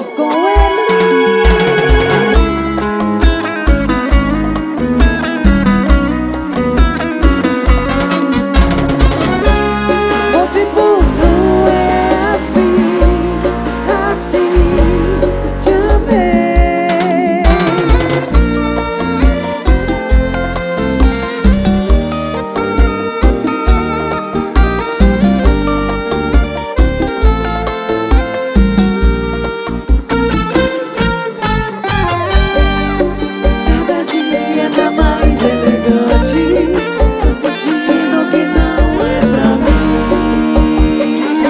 amor com ele. O impulso é assim, assim de amei. Cada dia tá mais elegante. Tô sentindo que não é pra mim.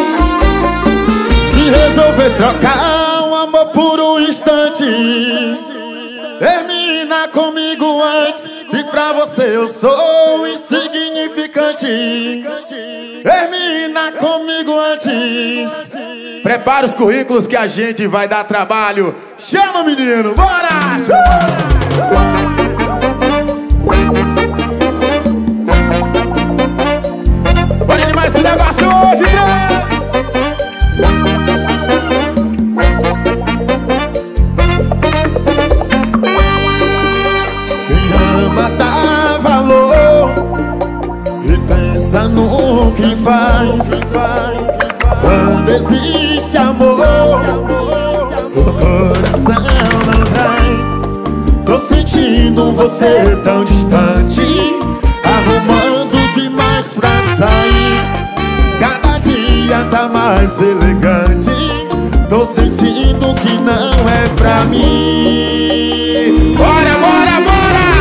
Se resolver trocar o amor por um instante, termina comigo antes. Se pra você eu sou insignificante, termina comigo antes. Prepara os currículos que a gente vai dar trabalho. Chama, menino, bora! Bora demais esse negócio hoje, quem ama dá valor e pensa no que faz. Quando existe amor, o coração não trai. Tô sentindo você tão distante, arrumando demais pra sair. Cada dia tá mais elegante. Tô sentindo que não é pra mim. Bora, bora, bora!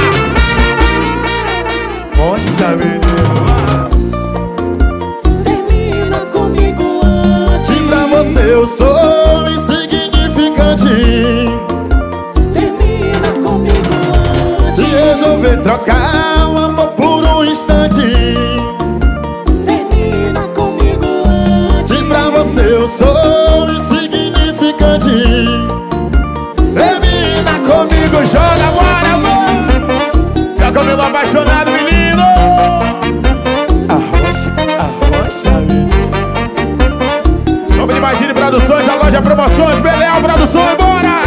Poxa, menino, Termina comigo antes. se pra você eu sou insignificante, Termina comigo antes. se resolver trocar o amor por um instante, Termina comigo antes. se pra você eu sou insignificante, termina comigo, joga, bora, bora! Joga comigo apaixonado, menino! Arrocha, menino. Nome de Imagine Produções, da loja Promoções, Beleal Produções, bora!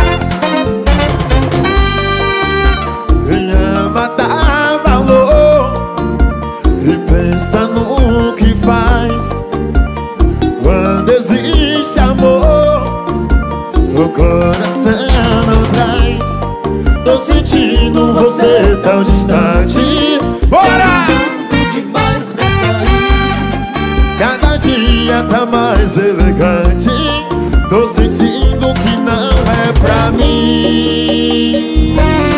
Quem ama dá valor e pensa no que faz. Quando existe amor, o coração não trai. Tô sentindo você tão distante. Bora! Demais pra sair. Cada dia tá mais elegante. Tô sentindo que não é pra mim.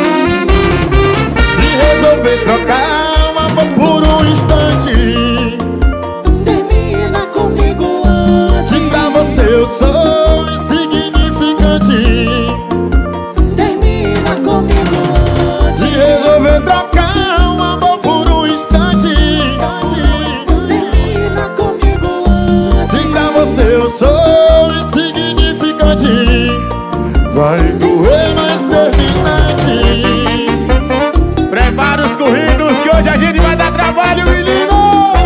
Se resolver trocar o amor por um instante, Termina comigo antes. se pra você eu sou insignificante, Termina comigo antes. se resolver trocar o amor por um instante, Termina comigo antes. se pra você eu sou insignificante, vai doer, mas termina antes. Prepara os currículos que hoje a gente vai dar trabalho, menino!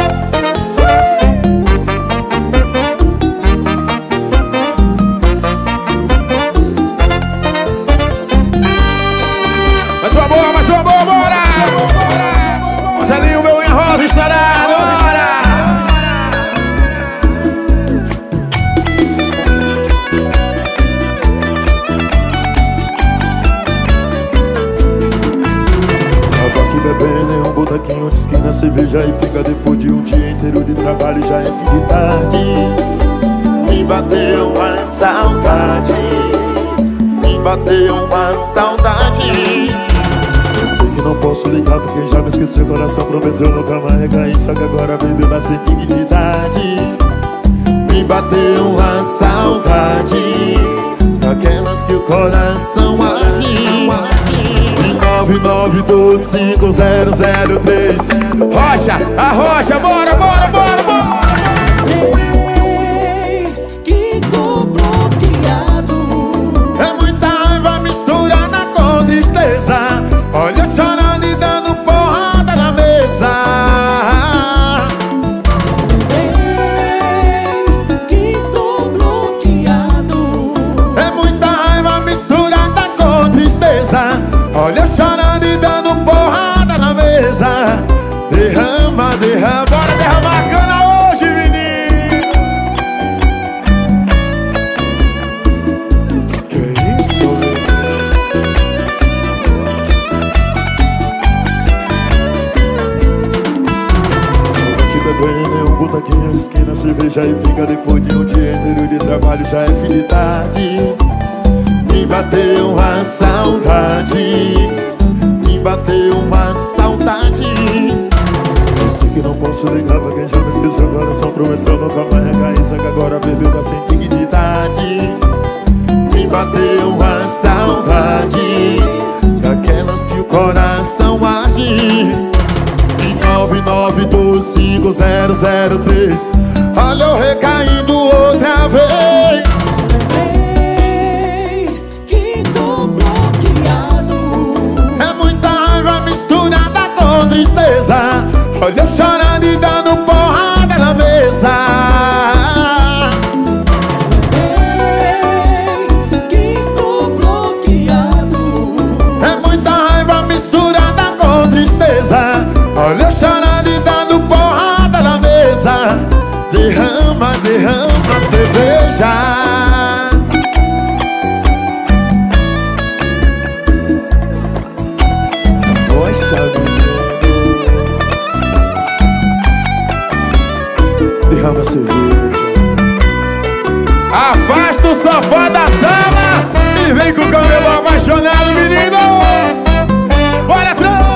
Mais uma boa, bora! Bota ali o meu enrolo estourado, bora! Tava aqui bebendo em um botequinho de esquina, cerveja e fica depois de um dia inteiro de trabalho, já é fim de tarde. Me bateu uma saudade, me bateu uma saudade. Eu sei que não posso ligar porque já me esqueci, o coração prometeu nunca mais recair, só que agora vendeu na sem dignidade. Me bateu uma saudade, daquelas que o coração arde. 9925003. Rocha, a rocha, bora, bora, bora, bora! Ei, que tô bloqueado. É muita raiva misturada com tristeza. Olha eu chorando e dando porrada na mesa. Ei, que tô bloqueado. É derrama, derrama. Bora derramar a cana hoje, menino. Que isso? Aqui bebendo é um botequinho de esquina, cerveja e fica depois de um dia inteiro de trabalho, já é fim de tarde. Me bateu uma saudade, me bateu uma saudade. Eu sei que não posso ligar pra quem já me esqueceu, coração prometeu nunca mais recair, só que agora bebeu, tá sem dignidade. Me bateu uma saudade, daquelas que o coração arde. 9925003. Olha eu recaindo outra vez. Que tô bloqueado. É muita raiva misturada com tristeza. Olha eu chorando e dando porrada na mesa. Que tô bloqueado. É muita raiva misturada com tristeza. Olha eu chorando e dando porrada na mesa. Derrama, derrama cerveja. Poxa, menino, derrama cerveja. Afasta o sofá da sala e vem com o cabelo apaixonado, menino. Bora, trão!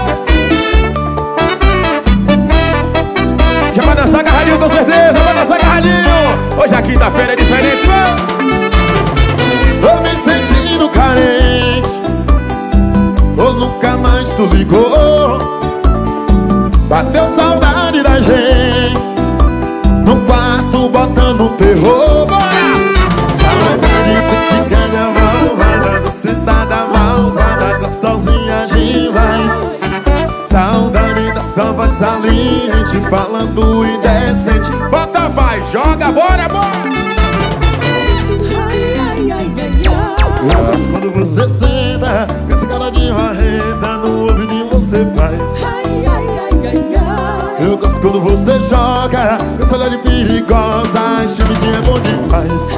Já vai dançar agarradinho com certeza, vai dançar agarradinho. Hoje a quinta-feira é diferente, mano. Tô me sentindo carente, ou nunca mais tu ligou. Bateu saudade da gente, no quarto botando terror. Bora! Saudade criticada, malvada, docetada, malvada, gostosinha demais. Saudade da sua voz saliente, falando indecente. Bota, vai, joga, bora, bora! Eu gosto quando você senta, com essa cara de marreta, no ouvido você faz. Eu gosto quando você joga, com essa olhada perigosa, gemidinha é bom demais.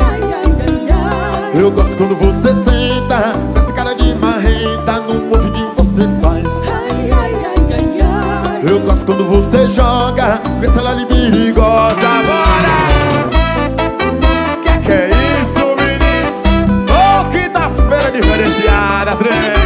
Eu gosto quando você senta, com essa cara de marreta, no ouvido você faz. Eu gosto quando você joga, com essa olhada perigosa, bora! Que é isso, menino? Oh, quinta-feira diferenciada, trem!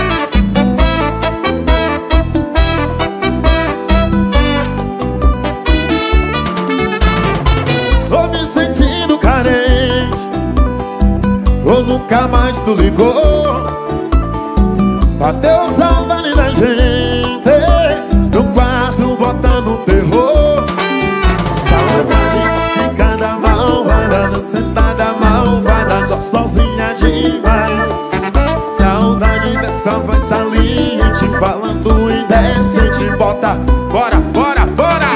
Ou nunca mais tu ligou. Bateu saudade da gente, no quarto botando terror. Saudade ficada malvada, sentada malvada, gostosinha demais. Saudade dessa voz saliente, falando indecente. Bota, bora, bora, bora!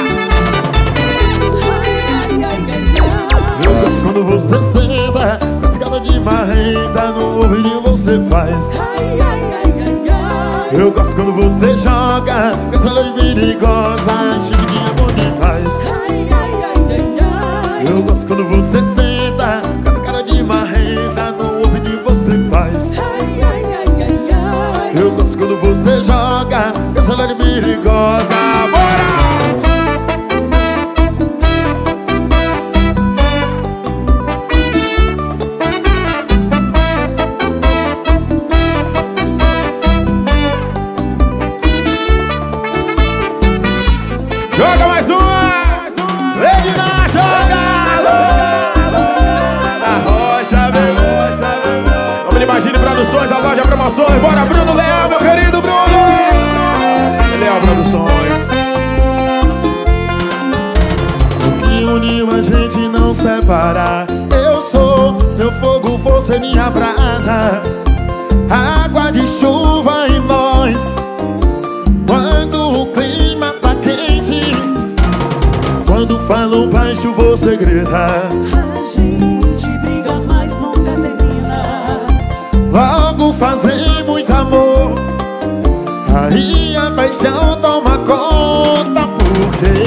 Eu gosto quando você senta, de marreta, no ouvido você faz. Eu gosto quando você joga, com essa luz perigosa, chiquinha é bom demais. Eu gosto quando você senta, com essa cara de marreta, no ouvido você faz. Eu gosto quando você joga, com essa luz perigosa, bora! Joga mais uma! Edna, joga! Na rocha, vem! Vamos de Imagine Produções, a loja promoções. Bora, Bruno Leão, meu querido Bruno! Leão Produções. O que uniu a gente não separa. Eu sou seu fogo, você minha brasa. Água de chuva em nós. Quando o clima tá quente, quando falo baixo você grita. A gente briga, mas nunca termina. Logo fazemos amor, aí a paixão toma conta. Porque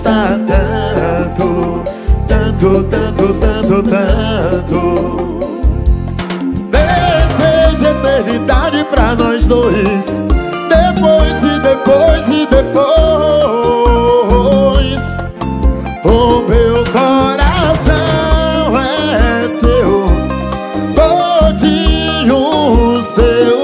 gosta tanto, tanto, tanto, tanto, tanto. Desejo eternidade pra nós dois. Depois e depois e depois. O meu coração é seu, todinho seu.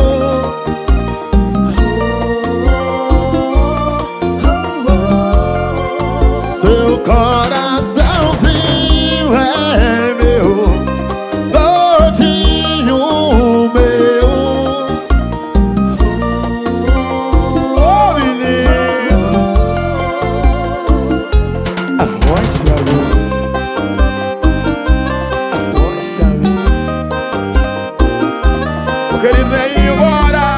Seu coraçãozinho é meu, todinho meu. Ô menino, arrocha-me, arrocha-me. O querido Neinho, bora!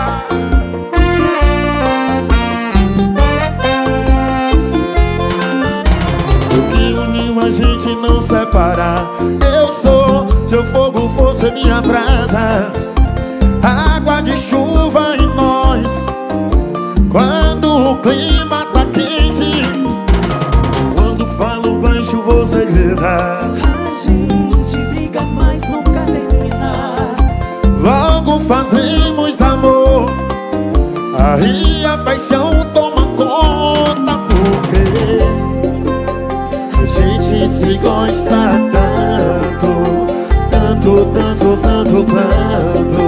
A gente não separa. Eu sou seu fogo, você minha brasa, água de chuva em nós. Quando o clima tá quente, quando falo baixo você grita. A gente briga, mas nunca termina. Logo fazemos amor, aí a paixão toma conta. Porque a gente se gosta tanto, tanto, tanto, tanto, tanto.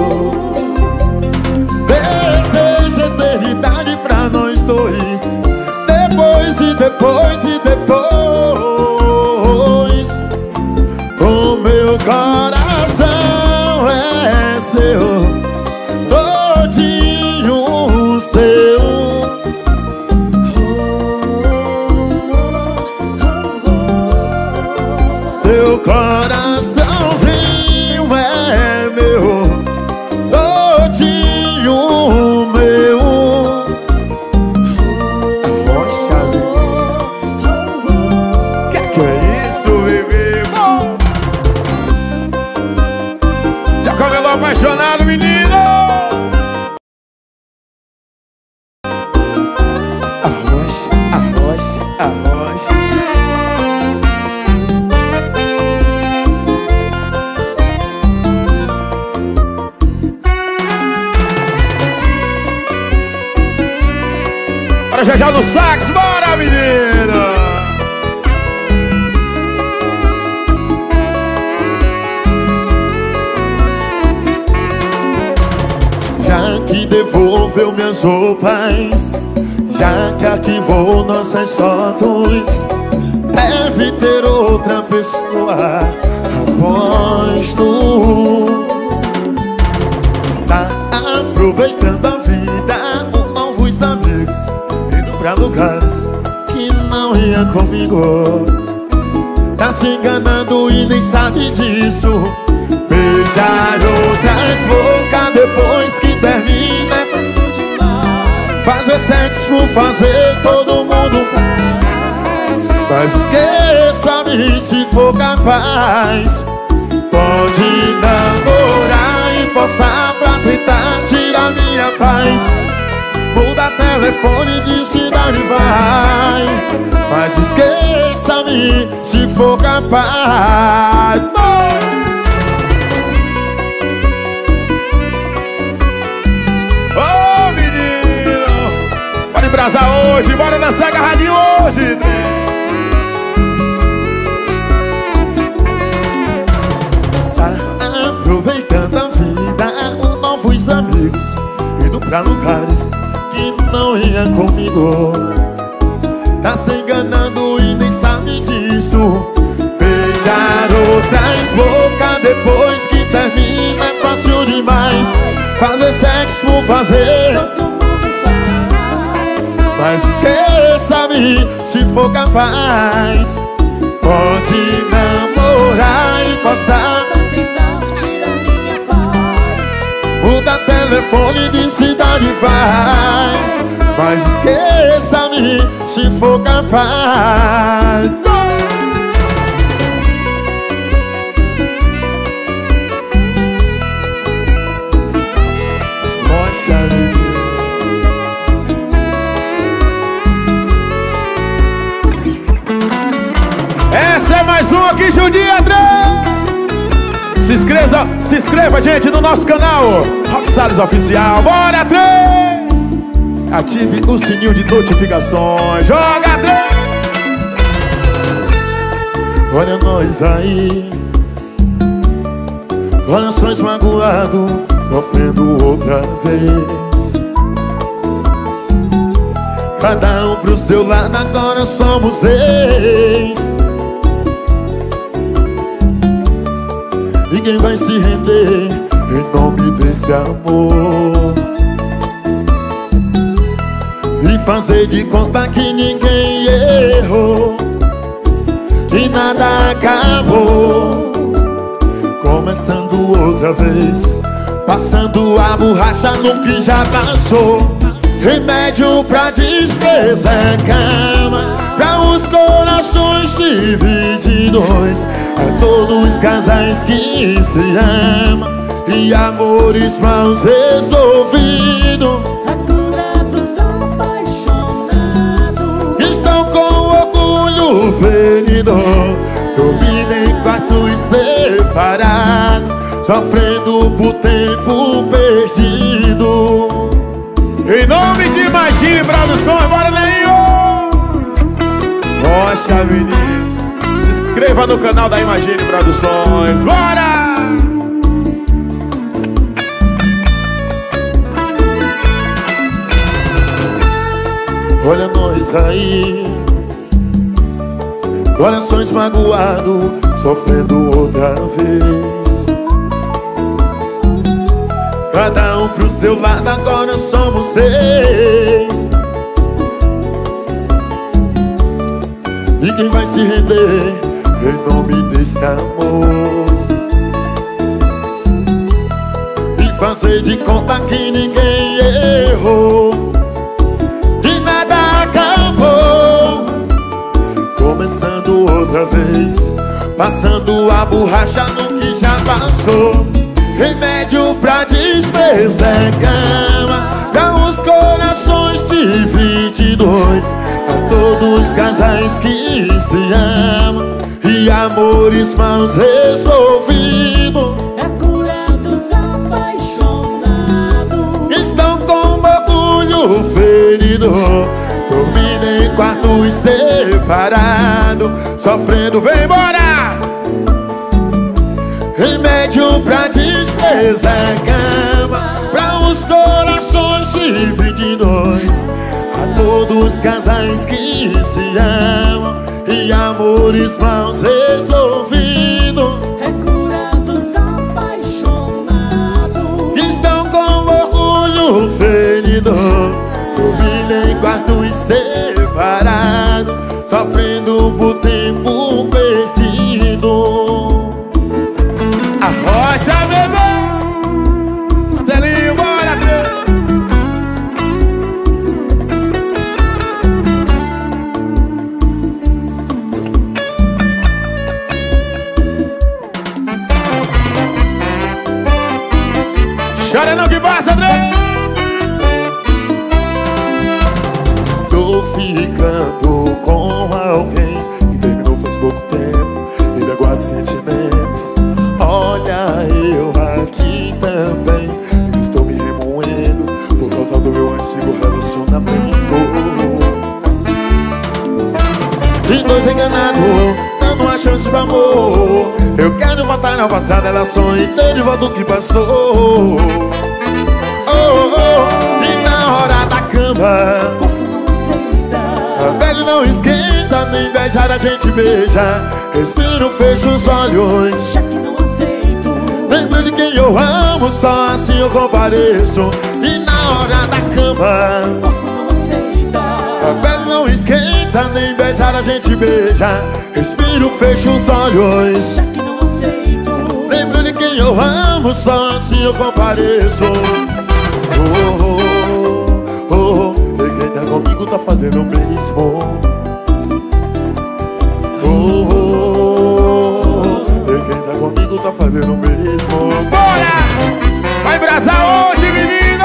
Desejo eternidade pra nós dois. Depois e depois e depois. O meu coração é seu, todinho seu. Seu coraçãozinho é meu, todinho meu. Arrocha-me. Que é isso, bebê? Já camelou apaixonado, menino? Arrocha, arrocha, arrocha. Já já no sax, bora menina! Já que devolveu minhas roupas, já que arquivou nossas fotos, deve ter outra pessoa, aposto. Tá aproveitando a vida com novos amigos, pra lugares que não ia comigo. Tá se enganando e nem sabe disso. Beijar outras bocas depois que termina é fácil demais. Fazer sexo por fazer, todo mundo faz. Mas esqueça-me se for capaz. Pode namorar e postar pra tentar tirar minha paz. Muda telefone de cidade, vai. Mas esqueça-me se for capaz. Ô menino, bora embrasar hoje, bora dançar agarradinho hoje. Tá aproveitando a vida com novos amigos, indo pra lugares que não ia comigo. Tá se enganando e nem sabe disso. Beijar outras bocas depois que termina é fácil demais. Fazer sexo por fazer, mas esqueça-me se for capaz. Pode namorar e postar, muda telefone de cidade, vai. Mas esqueça-me se for capaz. mais um aqui, Juninho André. Se inscreva, gente, no nosso canal Rock Salles Oficial. Bora, André! Ative o sininho de notificações. Joga, André! Olha nós aí, corações magoados, sofrendo outra vez. Cada um pro seu lado, agora somos ex. Ninguém vai se render em nome desse amor e fazer de conta que ninguém errou e nada acabou. Começando outra vez, passando a borracha no que já passou. Remédio pra despesa é cama, pra os corações divididos. A todos os casais que se amam e amores mal resolvidos. A cura dos apaixonados Que estão com orgulho ferido, dormindo em quartos separados, sofrendo por tempo perdido. Em nome de Imagine Produções, bora, Neinho! Rocha, menino, se inscreva no canal da Imagine Produções, bora! Olha nós aí, corações magoados, sofrendo outra vez. Cada um pro seu lado, agora somos ex. Ninguém vai se render em nome desse amor e fazer de conta que ninguém errou e nada acabou. Começando outra vez, passando a borracha no que já passou. Remédio pra despesa é cama, pra os corações divididos. A todos os casais que se amam e amores mal resolvidos. é a cura dos apaixonados Que estão com orgulho ferido, dormindo em quartos separados, sofrendo, vem embora! Remédio pra despesa é cama, pra os corações divididos. A todos os casais que se amam e amores mal resolvidos. é cura dos apaixonados Que estão com orgulho ferido, dormindo em quartos separados, sofrendo por tempo perdido. Arrocha, bebê! Martelinho, bora, bebê! Chora não que passa, André! Tô ficando com alguém que terminou faz pouco tempo, ainda guardo sentimento. Olha, eu aqui também estou me remoendo por causa do meu antigo relacionamento. Os dois enganados, dando uma chance pro amor. Eu quero voltar ao passado, ela sonha em ter de volta o que passou. Oh, oh, e na hora da cama, não aceita, a pele não esquenta, nem beijar a gente beija. Respiro, fecho os olhos, já que não aceito. lembro de quem eu amo, só assim eu compareço. E na hora da cama, Não aceita, a pele não esquenta, nem beijar a gente beija. Respiro, fecho os olhos, já que não aceito. lembro de quem eu amo, só assim eu compareço. Oh, oh, oh, oh, e quem tá comigo tá fazendo o mesmo. Oh, oh, oh, e quem tá comigo tá fazendo o mesmo. Bora! Vai embrasar hoje, menino!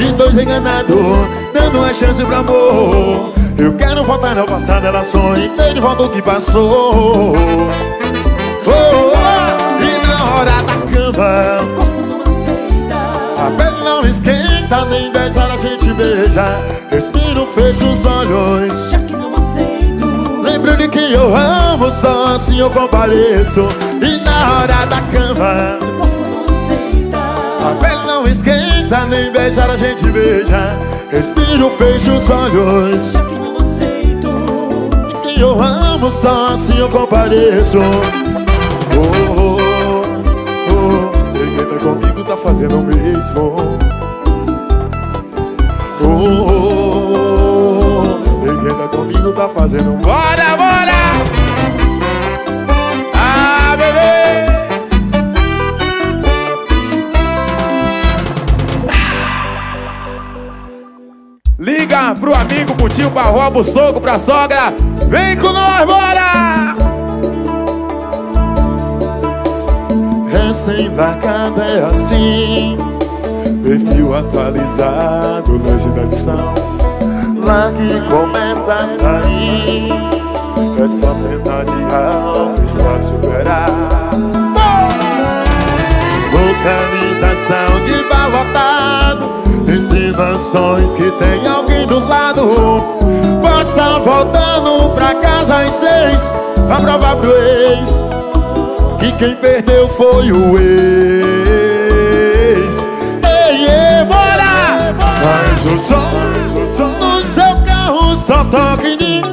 e dois enganador, dando uma chance pro amor. Eu quero voltar ao passado, ela sonha em ter de volta o que passou. E na hora da cama, o corpo não aceita, a pele não esquenta, nem beijar a gente beija. Respiro, fecho os olhos, já que não aceito. lembro de quem eu amo, só assim eu compareço. E na hora da cama, O corpo não aceita, a pele não esquenta, nem beijar a gente beija. Respiro, fecho os olhos, já que não aceito. de quem eu amo, só assim eu compareço. Quem tá comigo tá fazendo o mesmo. Quem tá comigo tá fazendo. Bora, bora! Ah, bebê! Liga pro amigo, pro tio, pra avó, pro sogro, pra sogra. Vem com nós, bora! Recém-embarcada é assim, perfil atualizado, longe da edição. Lá que começa a cair, é só tentar de alto pra superar. Localização de bar lotado, insinuações que tem alguém do lado. Posta voltando pra casa às 6, pra provar pro ex que quem perdeu foi o ex. Ei, ei, bora! Mas o som no seu carro só toca em mim.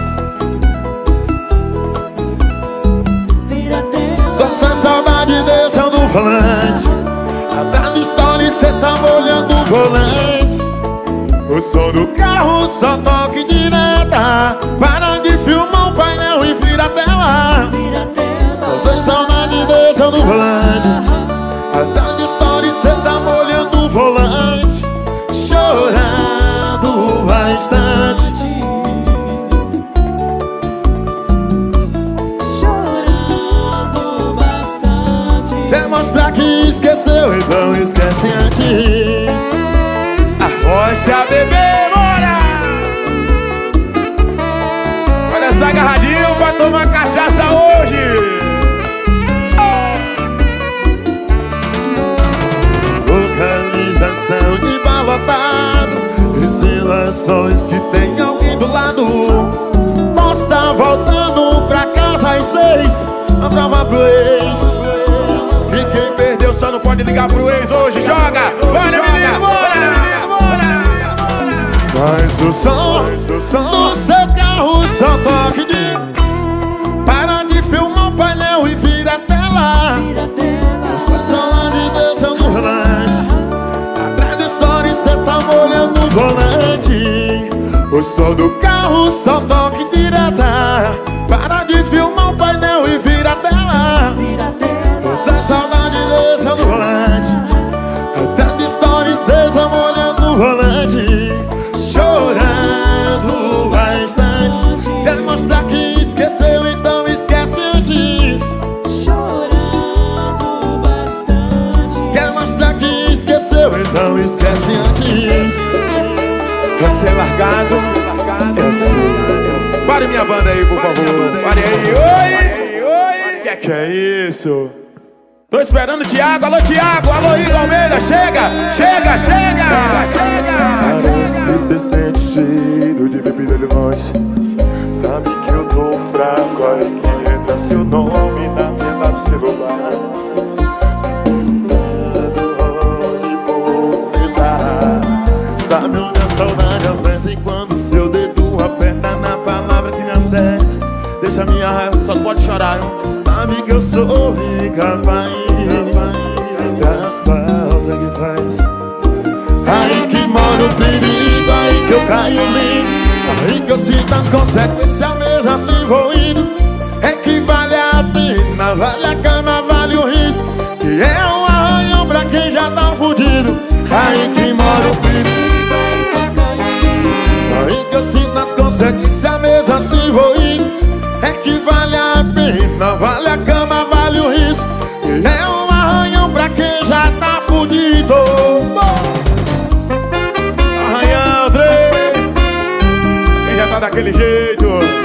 Vira tela, Só saudade desceu do volante. A dada história e cê tá molhando o volante. O som do carro só toca em direta. Para de filmar o painel e vira a tela. vira tela. Sem saudade desceu do volante. A dada história e cê tá molhando o volante. Chorando bastante. Chorando bastante. Demonstra que esqueceu, então esquece antes. Arrocha, bebê, bora! Olha essa agarradinha pra tomar cachaça hoje. Localização de bar lotado, insinuações que tem alguém do lado. Posta voltando pra casa às 6, a prova pro ex. E quem perdeu só não pode ligar pro ex hoje. Joga! Bora, menino, bora! Mas o som no seu carro só toque de. Para de filmar o painel e vira a tela. Vira tela. Só saudade desceu no volante. Atrás da história cê tá molhando o volante. O som do carro só toque direta. Para de filmar o painel e vira a tela. Vira tela. Só saudade desceu no volante. Atrás da história cê tá molhando o volante. Chorando bastante. Quer mostrar que esqueceu, então esquece antes. Chorando bastante. Quer mostrar que esqueceu, então esquece antes. Quer ser largado, eu sei. Pare minha banda aí, por favor. Pare aí. Oi! Que é isso? Tô esperando o Thiago. Alô, Thiago. Alô, Igor Almeida. Chega! Chega, chega! Parece que cê sente cheiro de bebida de longe. Sabe que eu tô fraco, aí que entra seu nome na tela do celular. Sabe onde a saudade aperta e quando seu dedo aperta na palavra que me acerta. Deixa minha raiva, Só pode chorar, hein? sabe que eu sou incapaz da falta que faz. Aí que mora o perigo, aí que eu caio lindo. Aí que eu sinto as consequências, mesmo assim vou indo. É que vale a pena, vale a cama, vale o risco. Que é um arranhão pra quem já tá fudido. Aí que mora o perigo, aí que eu sinto as consequências, mesmo assim vou indo. É que vale a pena, vale a cama, vale o risco. Que é um arranhão pra quem já tá fudido. daquele jeito.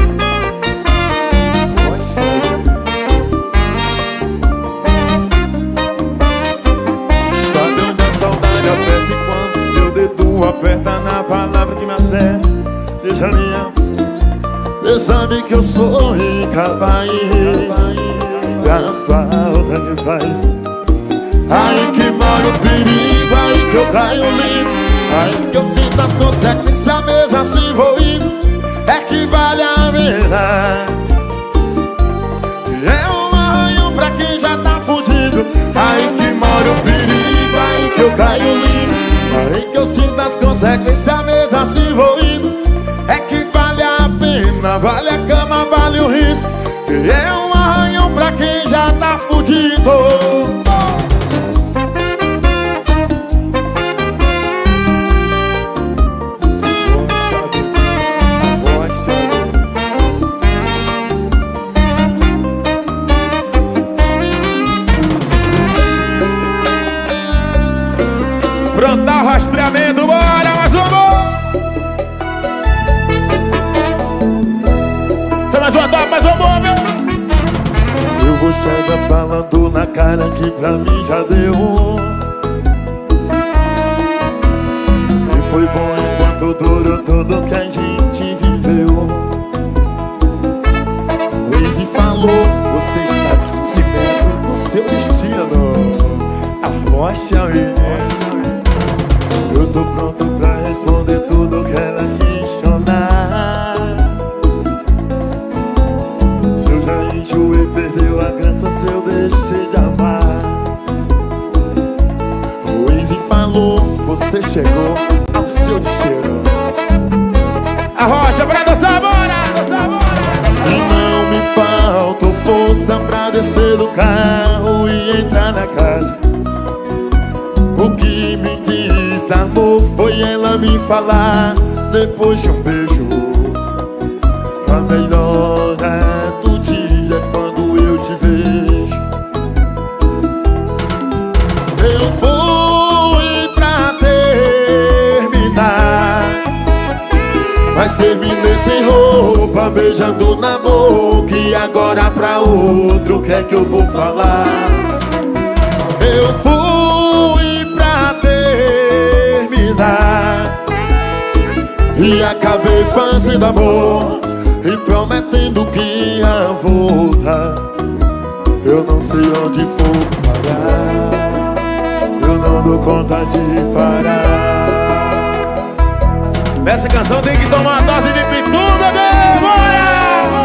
Sabe onde a saudade aperta e quando seu dedo aperta na palavra que me acerta, deixa minha. Cê sabe que eu sou incapaz da falta que faz. Aí que mora o perigo, aí que eu caio lindo, aí que eu sinto as consequências mesmo assim vou indo. É que vale a pena. É um arranhão pra quem já tá fudido. Aí que mora o perigo, aí que eu caio lindo, aí que eu sinto as consequências mesmo assim vou indo. É que vale a pena, vale a cama, vale o risco. É um arranhão pra quem já tá fudido. Frontal rastreamento, bora, mais um gol! Você mais uma top, mais um gol, meu! Eu vou chegar falando na cara que pra mim já deu. E foi bom enquanto durou tudo que a gente viveu. O Easy falou, você está 15 metros no seu destino. Arrocha e eu tô pronto pra responder tudo que ela questionar. Se eu já enjoei, perdeu a graça, se eu deixei de amar. O Easy falou, você chegou ao seu destino. Arrocha pra dançar, bora! E não me faltou força pra descer do carro e entrar na casa. O que me desarmou foi ela me falar, depois de um beijo, a melhor do dia é quando eu te vejo. Eu fui pra terminar, mas terminei sem roupa, beijando na boca. E agora pra outro, o que é que eu vou falar? Eu fui pra terminar e acabei fazendo amor e prometendo que ia voltar. Eu não sei onde vou parar, eu não dou conta de parar. Nessa canção tem que tomar uma dose de pitu, bebê, bora!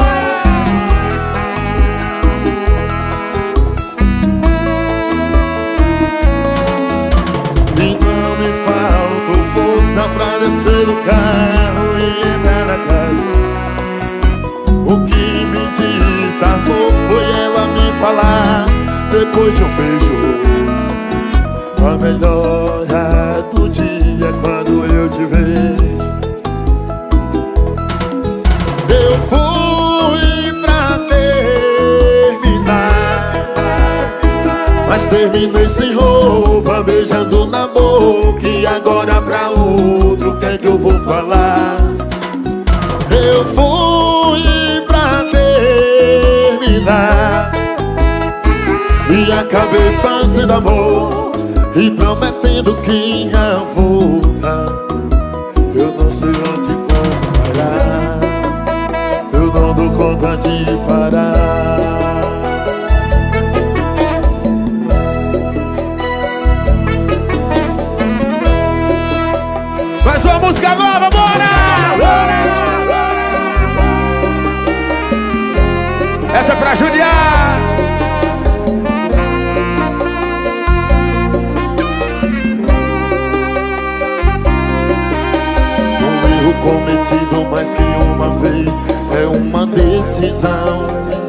Pra descer do carro e entrar na casa. O que me desarmou foi ela me falar, depois de um beijo, a melhor do dia é quando eu te vejo. Eu fui pra terminar, mas terminei sem roupa, beijando na boca. E agora pra outro, o que é que eu vou falar? Eu fui pra terminar e acabei fazendo amor e prometendo que ia voltar. Eu não sei onde vou parar, eu não dou conta de parar. Mais uma música nova, bora! Essa é pra judiar. Um erro cometido mais que uma vez é uma decisão.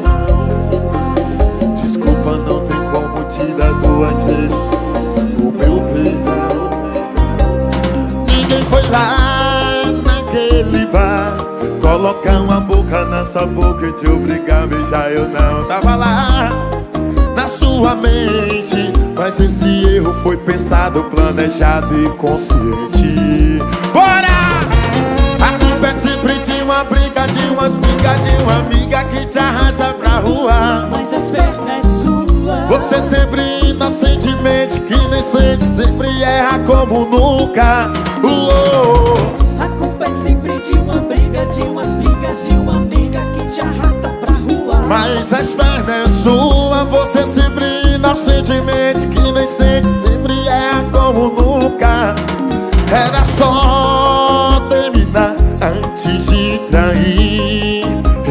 Desculpa, não tem como te dar duas vezes o meu perdão. Ninguém foi lá naquele bar colocar uma boca nessa boca e te obrigar a beijar. Eu não tava lá na sua mente, mas esse erro foi pensado, planejado e consciente. Bora! A culpa é sempre de uma uma briga de umas amigas, de uma amiga que te arrasta pra rua. Mas as pernas suas. Você sempre inocentemente que nem sente, sempre erra como nunca. A culpa é sempre de uma briga, de umas amigas, de uma amiga que te arrasta pra rua. Mas as pernas suas, você sempre inocentemente que nem sente, sempre erra como nunca. Era só terminar antes de trair.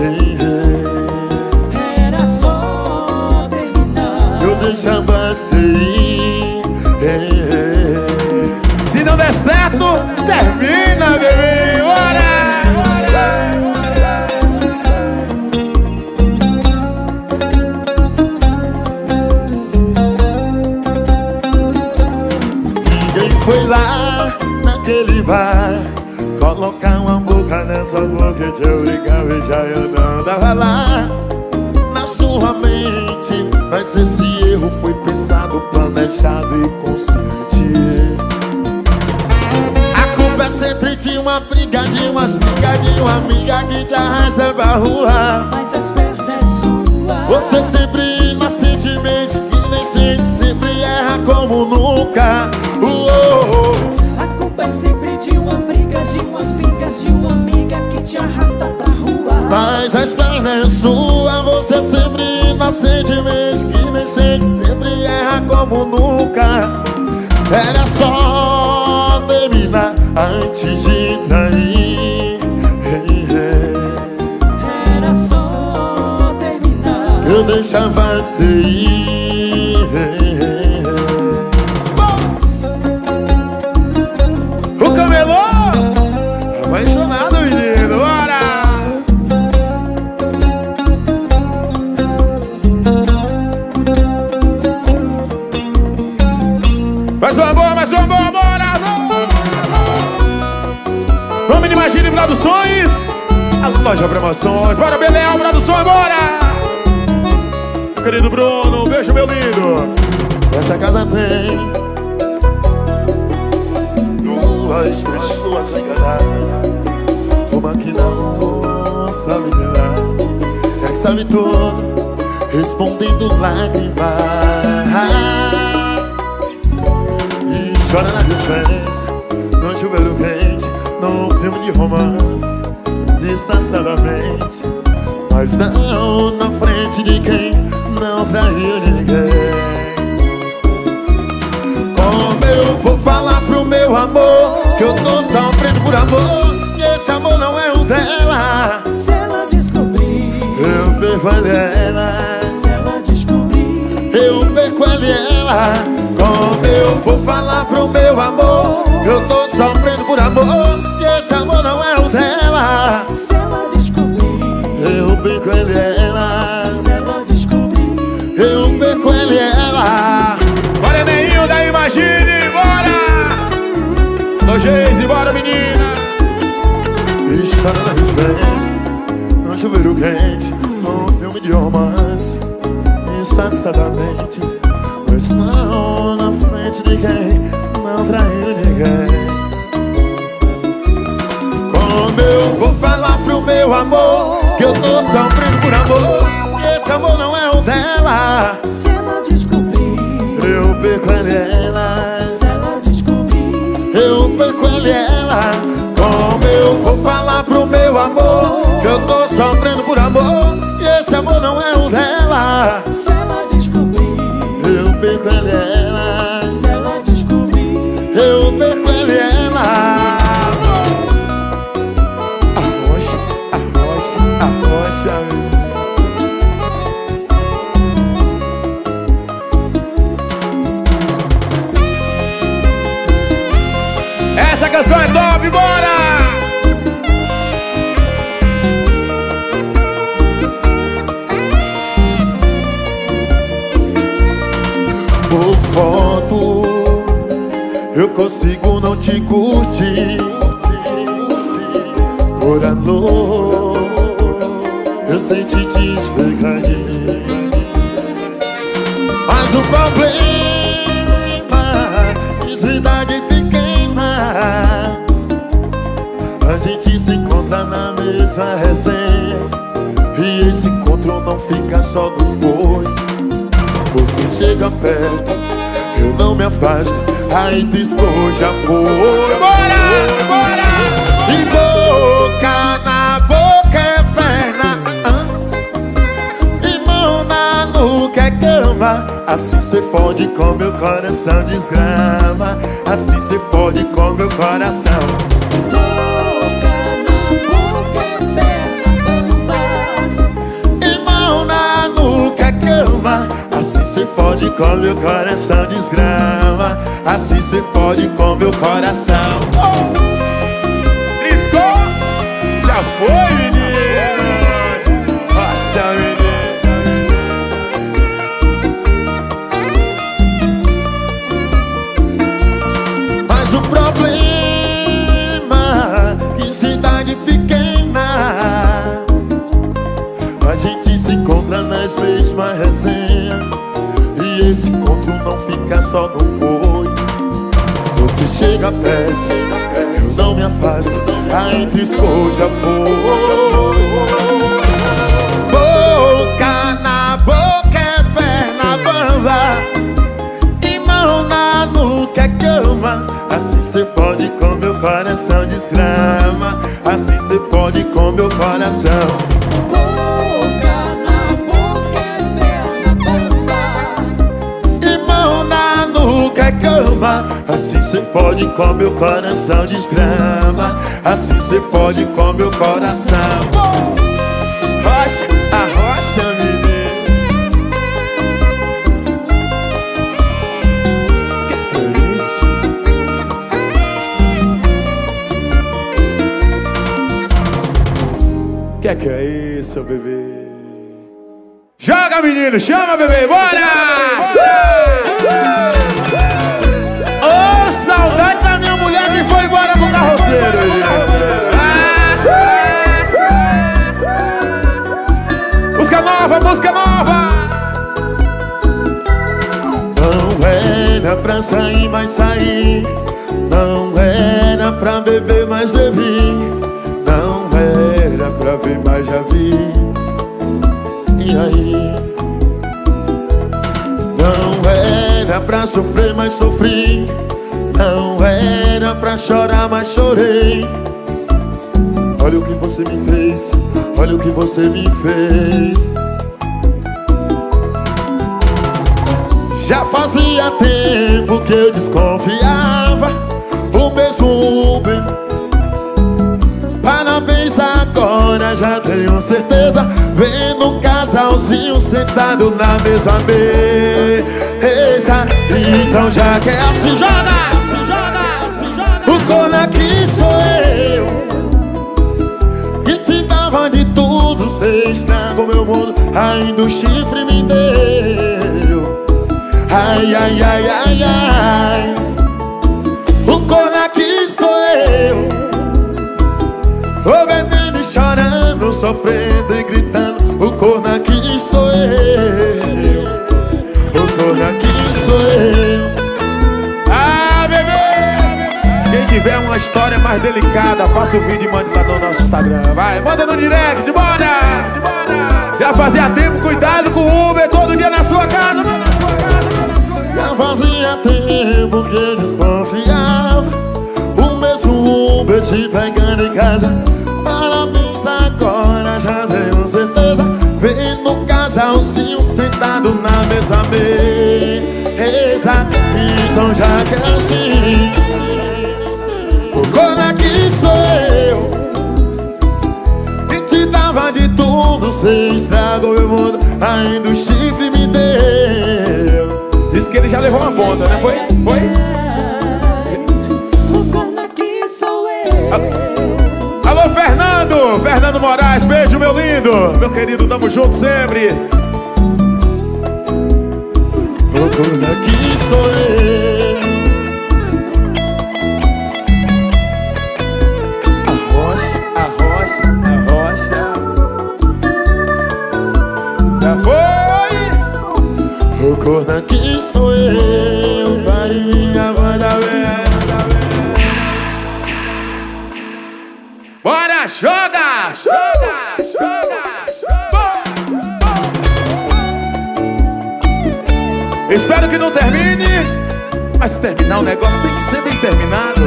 Era só terminar. Eu deixava você ir. Se não der certo, termina, bebê. Bora! Ninguém foi lá naquele bar colocar uma boca nessa boca e te obrigar a beijar. Eu não dava lá na sua mente, mas esse erro foi pensado, planejado e consciente. A culpa é sempre de uma briga, de umas amigas, de uma amiga que te arrasta pra rua. Mas as pernas suas. Você sempre inocentemente que nem sente, sempre erra como nunca. A culpa é sempre de umas brigas, de umas amigas, de uma amiga que te arrasta pra rua. Mas as pernas suas, você sempre inocentemente que nem sente, sempre erra como nunca. Era só terminar antes de trair. Era só terminar. Eu deixava você ir. O camelô apaixonado, menino. Bora! Mais uma boa, bora! Nome de Imagine Produções, a loja Promoções. Bora, Beléu Produções, bora! Querido Bruno, beijo, meu lindo. Essa casa tem duas pessoas ligadas, uma que não sabe lidar, é que sabe tudo, respondendo lágrimas e chora na distância, no chuveiro quente, num filme de romance, disfarçadamente, mas não na frente de quem não traiu ninguém. Como eu vou falar pro meu amor que eu tô sofrendo por amor, e esse amor não é o dela? Se ela descobrir, Eu perco ele e ela, se ela descobrir, eu perco ele e ela. Como eu vou falar pro meu amor que eu tô sofrendo por amor, e esse amor não é o dela? se ela descobrir, Eu perco ele e ela, se ela descobrir, eu perco ele e ela. Bora, Neinho da Imagine, bora! Ô, Geise, bora, menina! E chora na distância, no chuveiro quente, num filme de romance, incessadamente, mas não na frente de quem não traiu ninguém. Como eu vou falar pro meu amor que eu tô sofrendo por amor, e esse amor não é o dela? se ela descobrir, Eu perco ele e ela, se ela descobrir, eu perco ele e ela. Como eu vou falar pro meu amor que eu tô sofrendo por amor, e esse amor não é o dela? se ela descobrir, Eu perco ele e ela, se ela descobrir, eu perco ele e ela. Arrocha, arrocha, arrocha. Essa canção é top, bora! Por foto eu consigo não te curtir, por amor eu sei te despegar de mim. Mas o problema, de cidade pequena, a gente se encontra encontra na mesma resenha, e esse encontro não fica só no foi. Você chega perto, eu não me afasto, aí piscou, já foi. Bora, bora! E boca na boca é perna, e mão na nuca é cama. Assim cê fode com meu coração desgrama, assim cê fode com meu coração. Assim cê fode com meu coração desgrama, assim cê fode com meu coração. Triscou? Já foi, menino. Nossa, menino. Mas o problema que cidade pequena, a gente se encontra nas mesmas resenhas, e esse encontro não fica só no foi. Você chega perto, eu não me afasto, aí triscou, já foi. Boca na boca é perna bamba, e mão na nuca é cama. Assim cê fode com meu coração desgrama, assim cê fode com meu coração. Assim cê fode com meu coração desgrama, assim cê fode com meu coração. Rocha, arrocha, menino. Que é isso, bebê? Joga, menino, chama, bebê, bora! Saudade da minha mulher que foi embora com o carroceiro. Música nova, música nova. Não era pra sair, mas saí. Não era pra beber, mas bebi. Não era pra ver, mas já vi. E aí? Não era pra sofrer, mas sofri. Não era pra chorar, mas chorei. Olha o que você me fez, olha o que você me fez. Já fazia tempo que eu desconfiava. O mesmo Uber. Parabéns, agora já tenho certeza. Vendo um casalzinho sentado na mesma mesa. Então já que é assim, joga! O corno aqui sou eu, que te dava de tudo, cê estragou meu mundo, ainda o chifre me deu. Ai, ai, ai, ai, ai. O corno aqui sou eu, ô bebendo e chorando, sofrendo e gritando. O corno aqui sou eu, o corno aqui sou eu. Quem tiver uma história mais delicada, faça o vídeo e mande lá no nosso Instagram. Vai, manda no direct, bora! Já fazia tempo, cuidado com o Uber todo dia na sua casa. Já fazia tempo que eu desconfiava. O mesmo Uber te pegando em casa. Parabéns, agora já tenho certeza. Vendo um casalzinho sentado na mesma mesa. Então já que é assim, o corno aqui sou eu, que te dava de tudo, cê estragou meu mundo, ainda o chifre me deu. Disse que ele já levou uma ponta, né? Foi? Foi? O corno aqui sou eu. Alô, Fernando! Fernando Moraes, beijo, meu lindo! Meu querido, tamo junto sempre! O corno aqui sou eu. Já foi! O corno aqui sou eu, pare minha banda velha. Bora, joga! terminar, o negócio tem que ser bem terminado.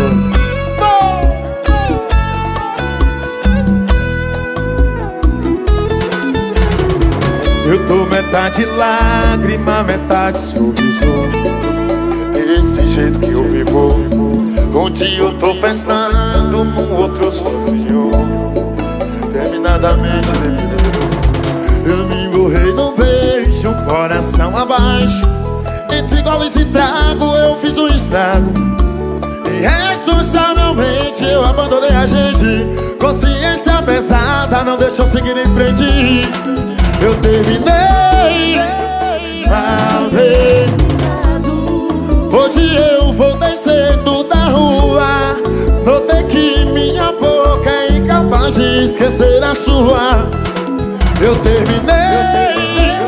Eu tô metade lágrima, metade sorriso. Desse jeito que eu vivo, um dia eu tô pensando num outro sozinho. Terminadamente deprimido, eu me envolvi num beijo, coração abaixo. Entre goles e trago eu fiz um estrago. Irresponsavelmente eu abandonei a gente. Consciência pesada não deixou seguir em frente. Eu terminei mal terminado. Hoje eu voltei cedo da rua. Notei que minha boca é incapaz de esquecer a sua. Eu terminei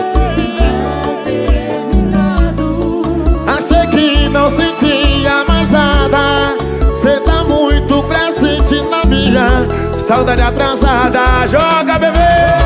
achei que não sentia mais nada. Cê tá muito presente na minha saudade atrasada. Joga, bebê!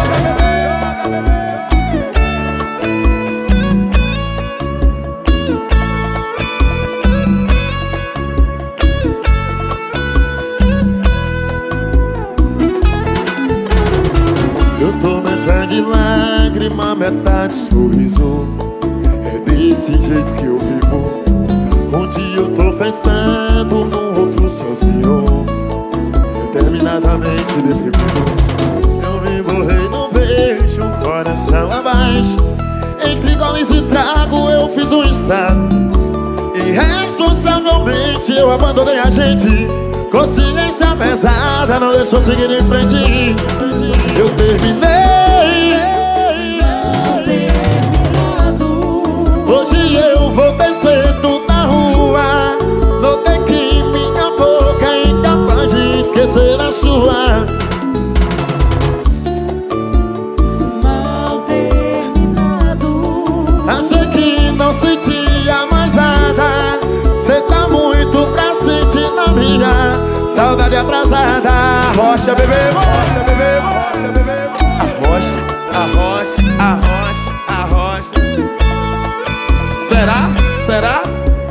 Eu tô metade lágrima, metade sorriso. É desse jeito que eu vivo. Um dia eu tô festando, no outro sozinho. Determinadamente deprimido. Eu me borrei no beijo, coração abaixo. Entre goles e trago eu fiz um estrago. Irresponsavelmente eu abandonei a gente. Consciência pesada não deixou seguir em frente. Eu terminei hoje eu voltei cedo da rua. Notei que minha boca é incapaz de esquecer a sua. Mal terminado. Achei que não sentia mais nada. Cê tá muito presente na minha saudade atrasada. Arrocha, bebê, arrocha, bebê, arrocha, bebê. Arrocha, arrocha, arrocha, arrocha. Será? Será?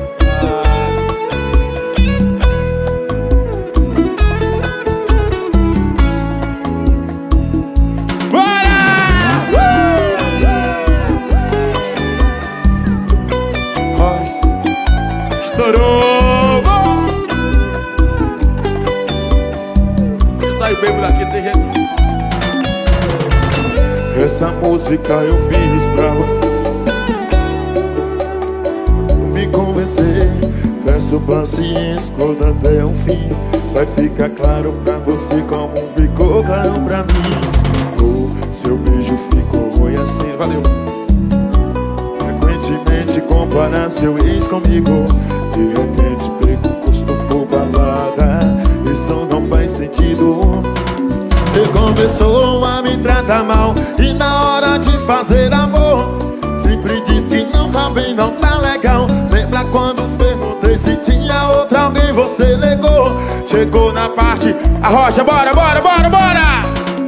Bora! Arrocha. Estourou! Sai bebo daqui, tem gente. Essa música eu fiz pra me convencer. Peço paciência, escuta até o fim. Vai ficar claro pra você como ficou claro pra mim. O seu beijo ficou ruim assim, valeu. Frequentemente compara seu ex comigo. De repente pego gosto por balada. Isso não faz sentido. Você começou a me tratar mal e na hora de fazer amor sempre diz que não tá bem, não tá legal. Lembra quando perguntei se tinha outra alguém, você negou. Chegou na parte Arrocha, bora, bora, bora, bora!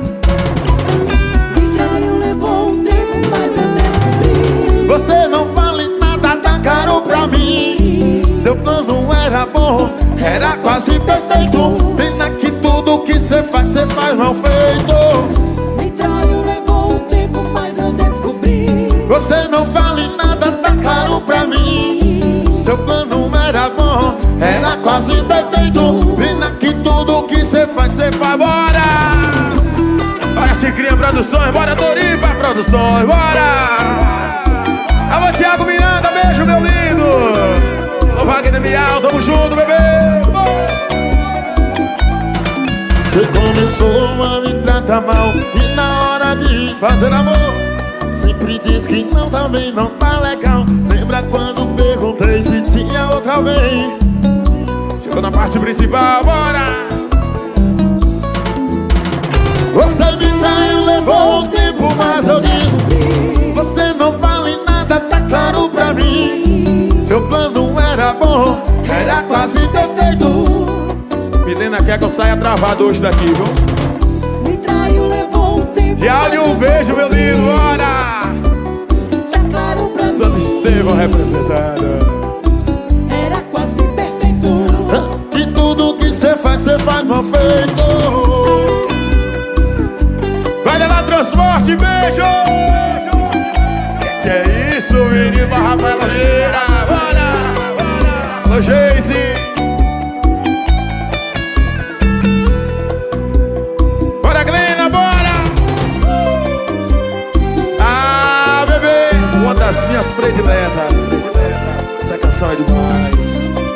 Me traiu, levou um tempo, mas eu descobri. você não vale nada, tá caro pra mim. Seu plano era bom, era quase perfeito. Pena que tudo que cê faz mal feito. Me traiu, levou um tempo, mas eu descobri. Você não vale nada, tá claro pra mim. Seu plano era bom, era quase perfeito. Pena que tudo que cê faz bora! Bora, Chicrinha Produções, bora, Doriva Produções, bora! Alô, Thiago Miranda, beijo, meu lindo! Ô, Wagner Miau, tamo junto, bebê! Você começou a me tratar mal e na hora de fazer amor sempre diz que não tá bem, não tá legal. Lembra quando perguntei se tinha outra alguém? Chegou na parte principal, bora! Você me traiu, levou um tempo, mas eu disse você não vale nada, tá claro pra mim. Seu plano era bom, era quase perfeito. Milena quer que eu saia travado hoje daqui, viu? Me traiu, levou um tempo. De áudio, um beijo, meu lindo, bora! Tá claro pra mim. Santo Estevão representado. Era quase beijo! Que é isso, menino? Rafael Moreira, bora! Alô, Geise! Bora, Glena, bora! Ah, bebê! Uma das minhas prediletas. Essa canção é demais.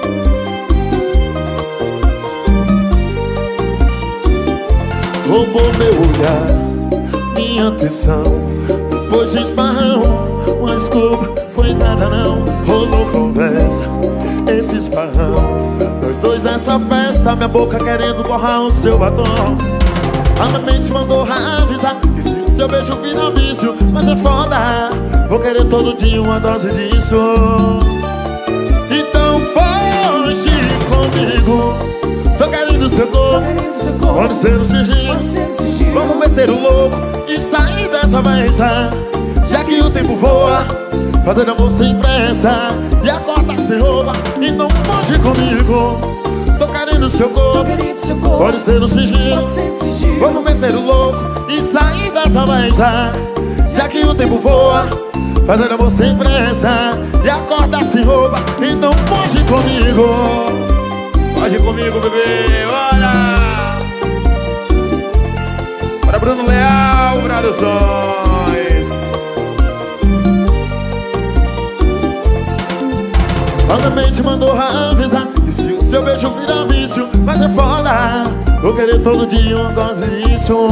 Roubou meu olhar, minha atenção. Depois de esbarrão, uma desculpa, foi nada não. Rolou conversa, esse esbarrão. Nós dois nessa festa, minha boca querendo borrar o seu batom. A minha mente mandou avisar que se o seu beijo vira vício, mas é foda, vou querer todo dia uma dose disso. Então foge comigo, tô querendo seu corpo, pode ser no sigilo. Vamos meter o louco e sair dessa mesa, já que o tempo voa, fazer amor sem pressa e acordar sem roupa. Então foge comigo, tô querendo seu corpo, pode ser no sigilo. Vamos meter o louco e sair dessa mesa, já que o tempo voa, fazer amor sem pressa e acordar sem roupa. Então foge comigo. Foge comigo, bebê, bora! Bora, Bruno Leal, Produções. A minha mente mandou avisar que se o seu beijo vira vício, mas é foda, vou querer todo dia uma dose disso.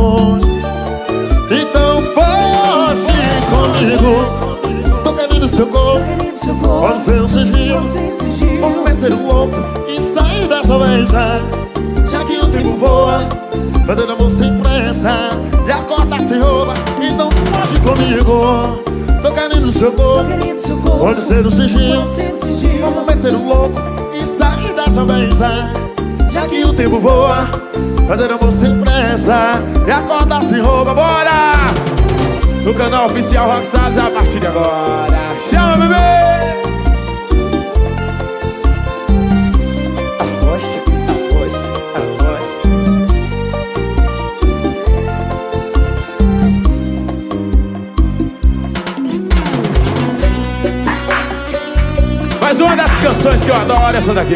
Então foge comigo, tô querendo seu corpo, pode ser um sigilo. Vamos meter o louco e sair dessa mesa, já que o tempo voa, fazer amor sem pressa e acordar sem roupa. Então foge comigo, tô querendo seu corpo, pode ser um sigilo. Vamos meter o louco e sair dessa mesa, já que o tempo voa, fazer amor sem pressa e acordar sem roupa. Bora! No canal oficial Rock Salles a partir de agora. Chama, bebê! Mais uma das canções que eu adoro, essa daqui.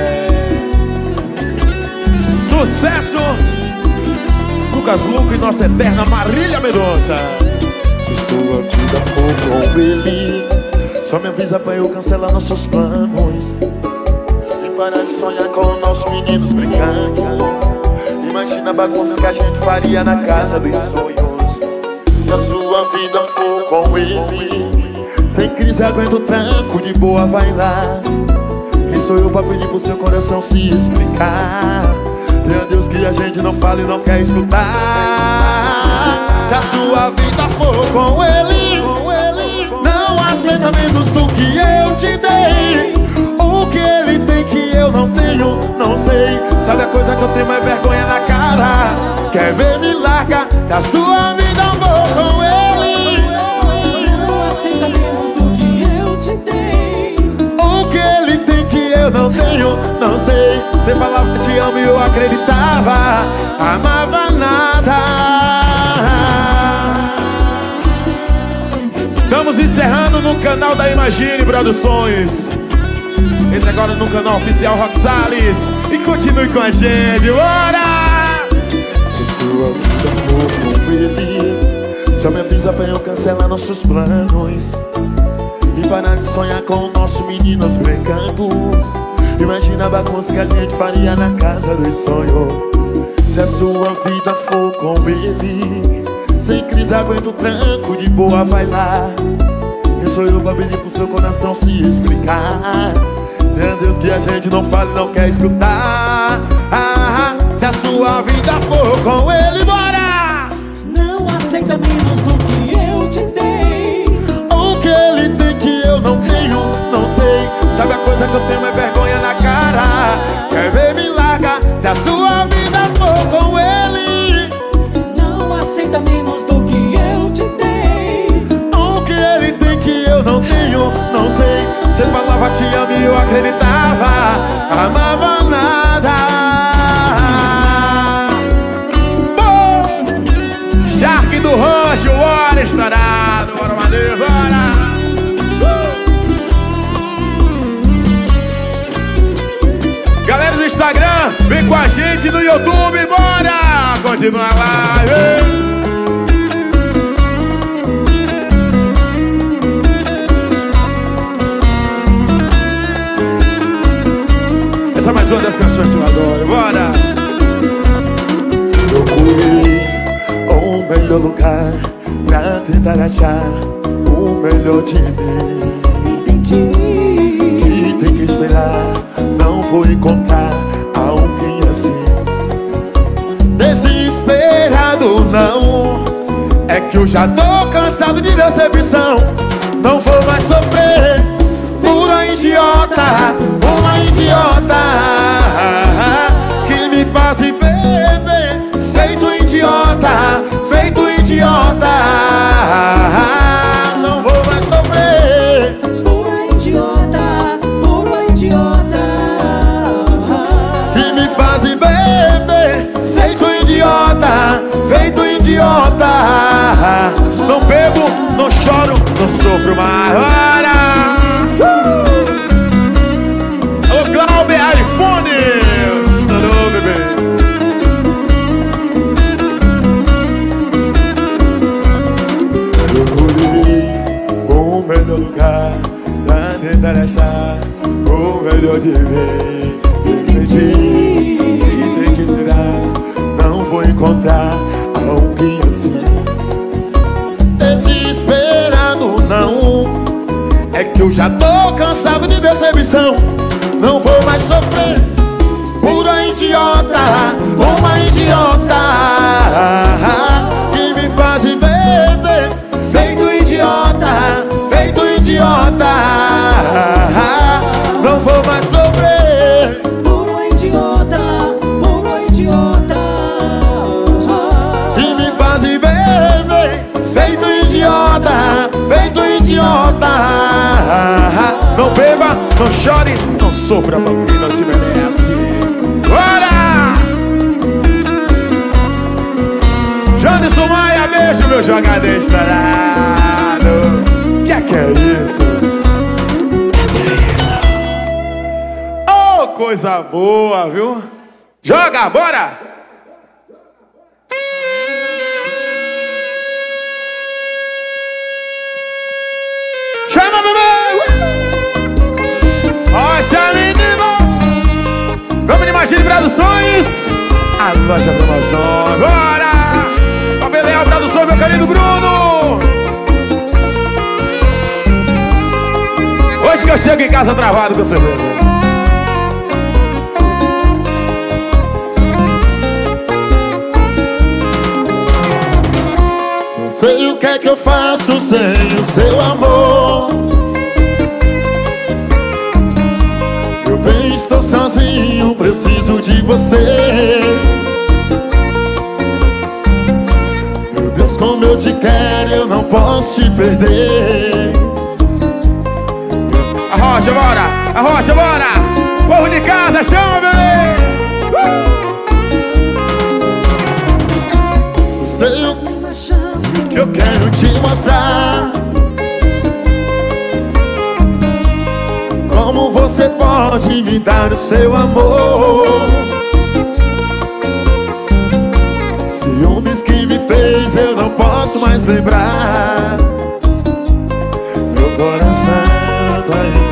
Sucesso! Lucas Luco e nossa eterna Marília Mendonça. Se sua vida for com ele, só me avisa pra eu cancelar nossos planos e parar de sonhar com nossos meninos brincando. Imagina a bagunça que a gente faria na casa dos sonhos. Se a sua vida for com ele, sem crise aguenta o tranco, de boa vai lá. Quem sou eu pra pedir pro seu coração se explicar? Tenha Deus que a gente não fala e não quer escutar. Se a sua vida for com ele, não aceita menos do que eu te dei. O que ele tem que eu não tenho, não sei. Sabe a coisa que eu tenho é vergonha na cara. Quer ver, me larga. Se a sua vida for com ele, não aceita menos do que eu te dei. o que ele tem que eu não tenho, não sei. Você falava que te amo e eu acreditava, amava nada. Estamos encerrando no canal da Imagine Produções. Entre agora no canal oficial Rock Salles e continue com a gente, bora! Se sua vida for com ele, só me avisa pra eu cancelar nossos planos e parar de sonhar com nossos meninos brincando. Imagina a bagunça que a gente faria na casa dos sonhos. Se a sua vida for com ele, sem crise aguenta o tranco, de boa vai lá. Quem sou eu pra pedir pro seu coração se explicar? Meu Deus que a gente não fala e não quer escutar. Se a sua vida for com ele, bora! Não aceita menos do que eu te dei. O que ele tem que eu não tenho, não sei. Sabe a coisa que eu tenho é vergonha na cara. Quer ver, me larga. Se a sua vida for com ele, Não aceita menos do que eu te dei. o que ele tem que eu não tenho, não sei. Você falava te amo e eu acreditava, amava nada. Shark do Rancho, Warren, vem com a gente no YouTube, bora! Continua a live. Essa é mais uma das canções que eu adoro, bora! Procurei o melhor lugar pra tentar achar o melhor de mim. Entendi Que tem que esperar, não vou encontrar alguém assim. Desesperado não, é que eu já tô cansado de decepção. Não vou mais sofrer por uma idiota que me faz viver feito idiota. Não vou mais sofrer por uma idiota que me faz viver feito idiota. Não bebo, não choro, não sofro mais, bora! Alô, Glauber, iPhone! Estourou, bebê! Procurei o melhor lugar pra tentar achar o melhor de mim. Entendi que tem que esperar, não vou encontrar alguém assim. Desesperado não, é que eu já tô cansado de decepção. Não vou mais sofrer por uma idiota que me faz viver feito idiota. Não vou mais sofrer por uma idiota que me faz viver feito idiota. Não beba, não chore, não sofra, porque não te merece. Bora! Janderson Maia, beijo, meu jogador estourado. Que é isso? Oh, coisa boa, viu? Joga, bora! Chama, bebê! Rocha, menino! Vamos de Imagine Produções! A loja promoção, bora! Papeleal Produções, meu querido Bruno! Hoje que eu chego em casa travado com cerveja. Não sei o que é que eu faço sem o seu amor. Eu bem estou sozinho, preciso de você. Meu Deus, como eu te quero, eu não posso te perder. Arrocha, bora! Arrocha, bora! Povo de casa, chama, bebê! Não sei o que eu quero te mostrar. Como você pode me dar o seu amor? Ciúmes que me fez, eu não posso mais lembrar. Meu coração está em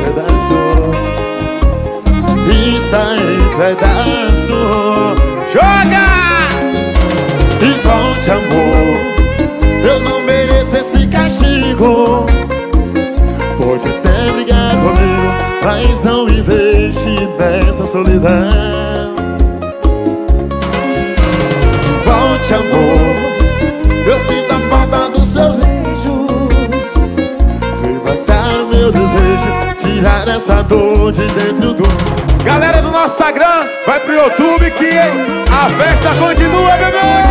pedaço, está em pedaço. Joga! E volte, amor, eu não mereço esse castigo. Pode até brigar comigo, mas não me deixe nessa solidão. Volte, amor, eu sinto a falta dos seus beijos. Vem matar o meu desejo, tirar essa dor de dentro do... Galera do nosso Instagram, vai pro YouTube que a festa continua, bebê!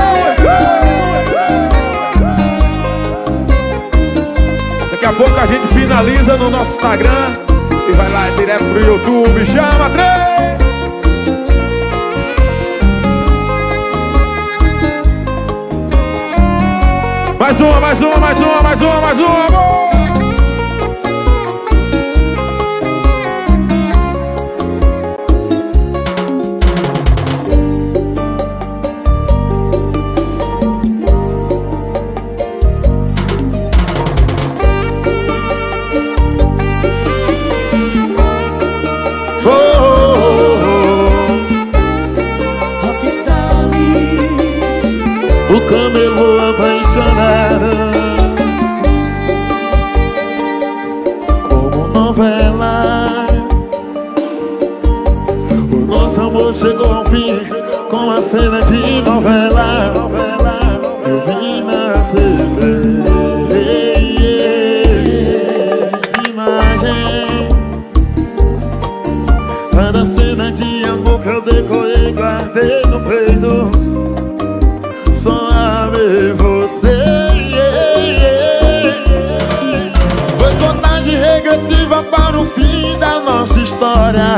Daqui a pouco a gente finaliza no nosso Instagram e vai lá direto pro YouTube. Chama, três! Mais uma, mais uma, mais uma, mais uma, mais uma, amor! amor chegou ao fim, com a cena de novela. Eu vi na TV, imagem, cada cena de amor que eu decorei, guardei no peito, só a ver você. Foi contagem regressiva para o fim da nossa história.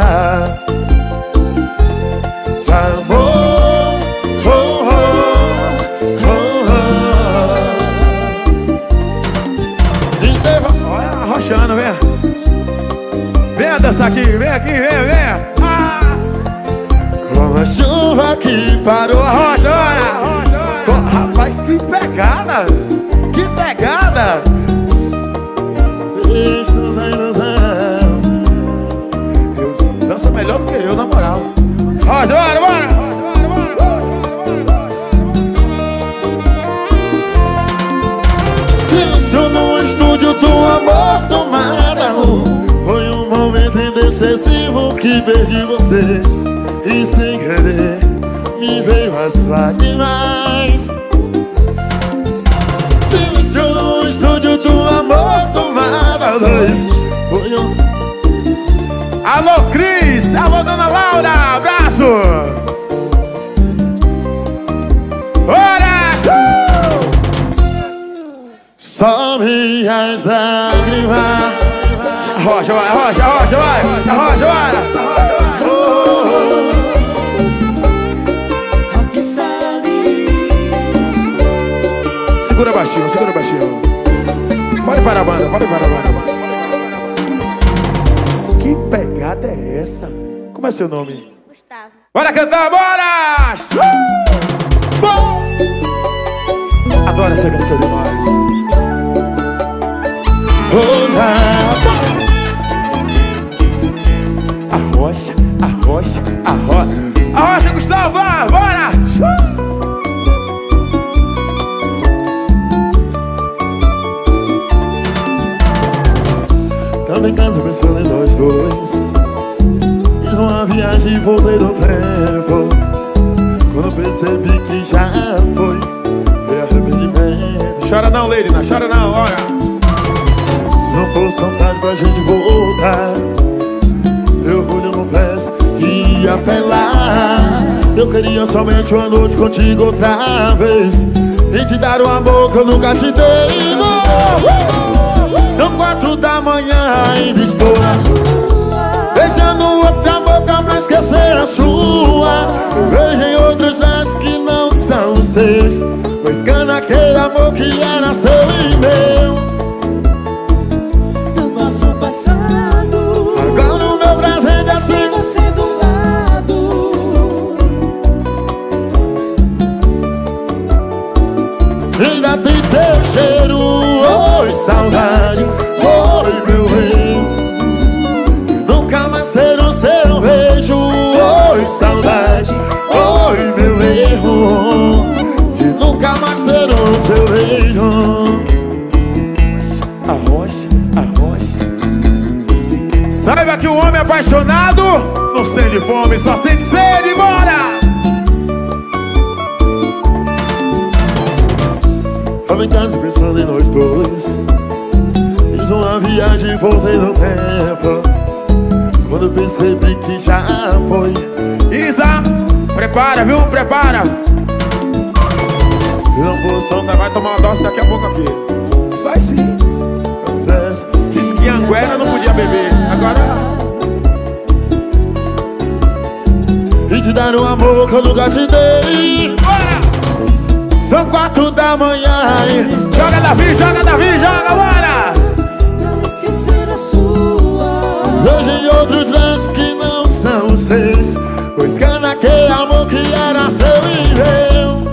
De amor, oh, oh, oh, oh. Olha, arrochando, vem. Venha dançar aqui, vem aqui, vem. Ah. Como a chuva que parou. Arrocha, olha. Oh, rapaz, que pegada. Que pegada. Estou na ilusão. Dança melhor do que eu, na moral. Rocha, bora. Silêncio no estúdio do amor tomada. Foi um momento indecisivo que perdi você, e sem querer me veio as lágrimas. Silêncio no estúdio do amor tomada. Foi um... Alô, Cris. Alô, dona Laura. Abraço. Bora. Só minhas lágrimas. Rocha, vai. Segura baixinho. Pode parar a banda. Que pegada é essa? Como é seu nome? Gustavo. Bora cantar, bora! Bom! Adoro essa canção demais. Arrocha, Gustavo, bora! Tava em casa pensando em nós dois, fiz uma viagem e voltei no tempo. Quando percebi que já foi, veio arrependimento. Chora não, Leirina, chora não, ora. Se não fosse vontade pra gente voltar, eu lhe confesso que ia apelar. Eu queria somente uma noite contigo outra vez, e te dar o amor que eu nunca te dei. São 4 da manhã, ainda estou na rua, beijando outra boca pra esquecer a sua. Vejo em outros olhos que não são seus, buscando aquele amor que era seu e meu. Do nosso passado, Agora o meu presente é assim, você do lado. ainda tem seu cheiro. Oi, saudade, oi, meu rei, nunca mais ser o seu beijo. Oi, saudade, oi, meu erro, de nunca mais ser o seu beijo. Arrocha. Saiba que o homem apaixonado não sente fome, só sente sede, bora! Tava em casa pensando em nós dois, fiz uma viagem e voltei no tempo. Quando percebi que já foi, Isa, prepara, viu? Prepara. se não fosse saudade, Vai tomar uma dose daqui a pouco aqui. Vai sim. Diz que Anguera não podia beber. Agora e te dar um amor que eu nunca te dei. bora! São 4 da manhã, Joga, Davi, bora! Pra esquecer a sua. hoje em outros braços que não são seus, buscando aquele amor que era seu e meu.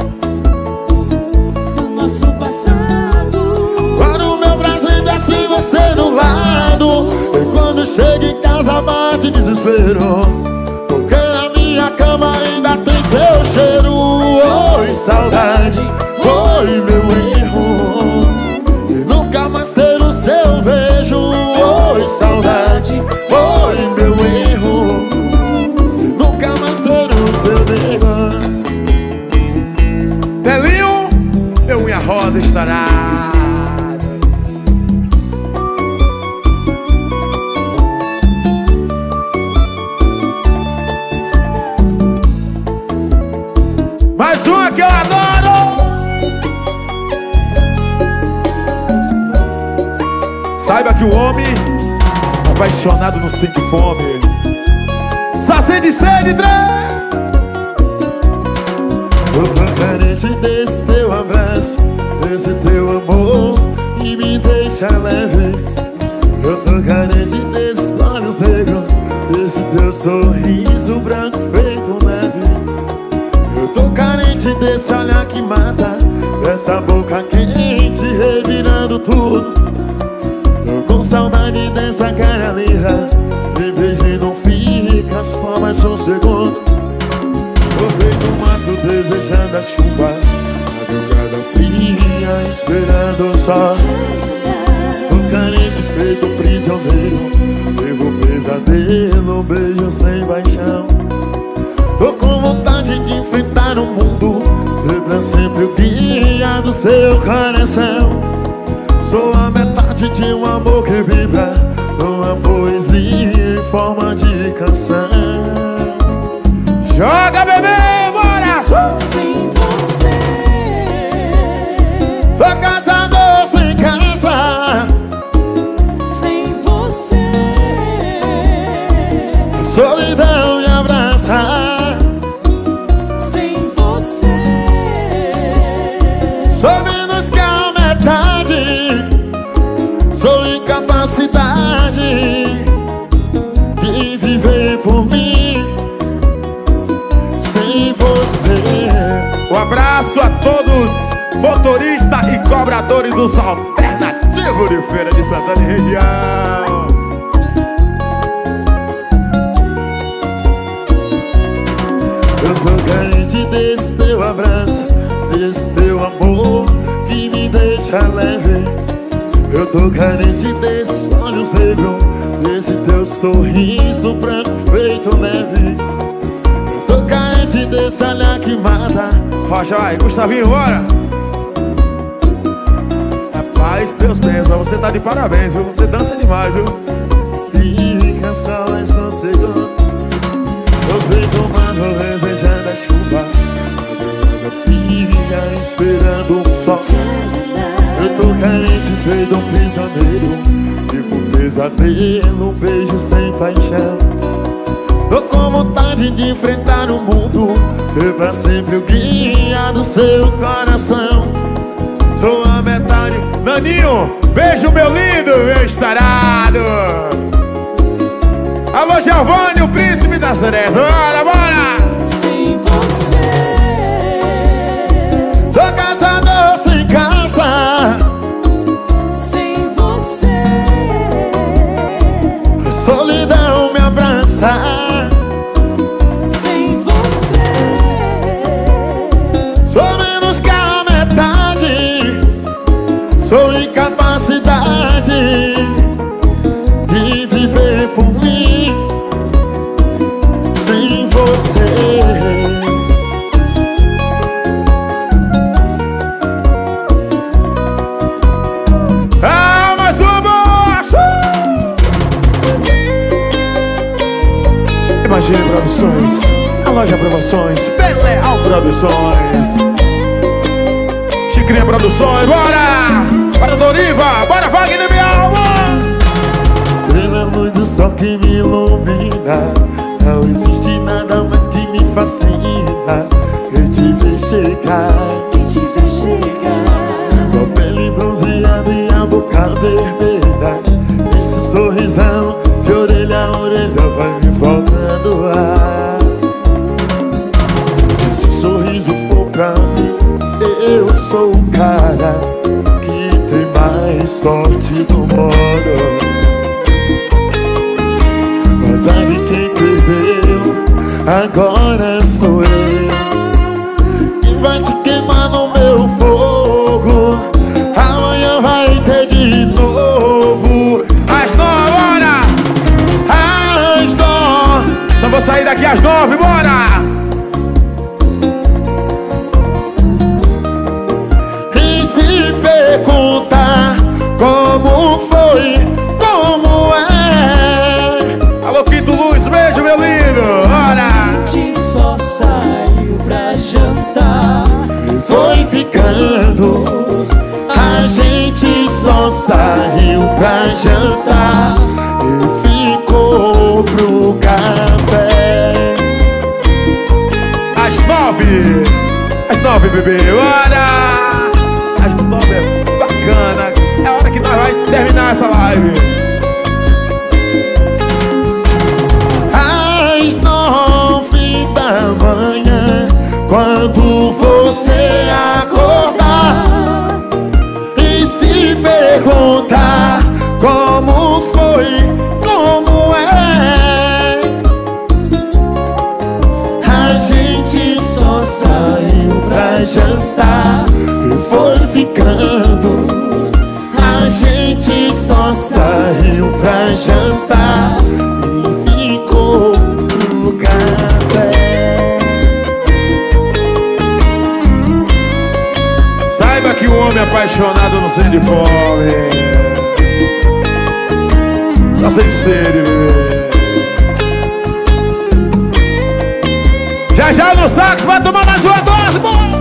Do nosso passado, Para o meu presente assim, você do lado. E quando chega em casa bate desespero, porque a minha cama ainda tem seu cheiro. Oi, saudade, oi, meu erro, e nunca mais ter o seu beijo. Oi, saudade, oi, meu erro, e nunca mais ter Mais uma que eu adoro. Saiba que o homem apaixonado não sente fome, só sente sede, Eu tô carente desse teu abraço, desse teu amor que me deixa leve. Eu tô carente desses olhos negros, desse teu sorriso branco feito neve. Eu tô carente desse olhar que mata, dessa boca quente revirando tudo. Tô com saudade dessa cara linda, me beijo e não fica só mais um segundo. Tô feito um mato desejando a chuva, madrugada fria esperando o sol. Tô carente feito prisioneiro, vivo pesadelo, beijo sem paixão. Tô com vontade de enfrentar o mundo, ser pra sempre o guia do seu coração. Sou a metade de um amor que vibra numa poesia em forma de canção. Joga, bebê, bora! Sem você, Sou caçador sem casa, sem você, solidão me abraça. sem você, Sou menos que a metade, sou incapacidade de viver por mim. Sem você, Um abraço a todos, motoristas e cobradores dos alternativos de Feira de Santana e região. eu tô carente desse teu abraço, desse teu amor que me deixa leve. Eu tô carente desses olhos negros, desse teu sorriso branco feito neve. Eu tô carente desse olhar que mata. Rocha, vai, Gustavinho, bora! Rapaz, Deus benza, você tá de parabéns, viu? Você dança demais, viu? Fica só mais um segundo. Tô feito humano desejando a chuva, madrugada fria esperando o sol. Eu tô carente feito um prisioneiro, vivo um pesadelo, um beijo sem paixão. Tô com vontade de enfrentar o mundo, ser pra sempre o guia do seu coração. Sou a metade. Naninho, beijo, meu lindo, meu estarado. Alô, Giovanni, o príncipe das Cerejas. Bora, bora! sem você, Sou caçador sem caça, sem você, a solidão me abraça. sem você, Sou menos que a metade, sou incapacidade de viver por mim. Sem você, Ah, mais uma boa! Imagine Produções, a loja Promoções, Beleal Produções, Chicrinha Produções, bora! Bora, Doriva, bora, Wagner, minha alma! pela luz do sol que me ilumina, não existe nada mais que me fascina. Eu te vi chegar, que te fez chegar, com a pele bronzeada e a boca vermelha. Esse sorrisão de orelha a orelha vai me faltando ar. Se esse sorriso for pra mim, eu sou o cara que tem mais sorte do mundo. Mas sabe quem perdeu? Agora sou eu, que vai te queimar no meu fogo. Amanhã vai ter de novo. Às 9, bora! As dó, Só vou sair daqui às 9, bora! e se perguntar como foi, como é. Alô, Quinto Luz, beijo, meu lindo! Bora! a gente só saiu pra jantar. só saiu pra jantar e ficou pro café. Às 9, bebê, bora! Às 9 é bacana. É a hora que nós vai terminar essa live. Às 9 da manhã, quando você acordar e se perguntar como foi, como é, a gente só saiu pra jantar e foi ficando. A gente só saiu pra jantar e ficou no café. Saiba que o homem apaixonado não sente fome, só sente sede, bebê. Já no sax vai tomar mais uma dose, bom!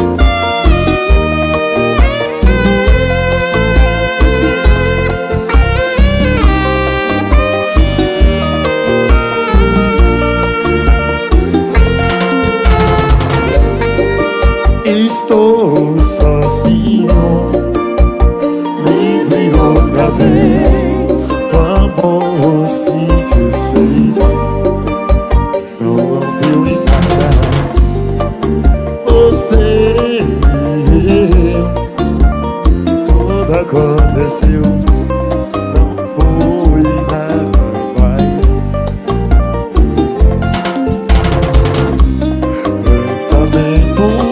Estou sozinho, livre outra vez. O amor se desfez, não deu em nada. Você, tudo aconteceu, não foi nada mais. Pensamento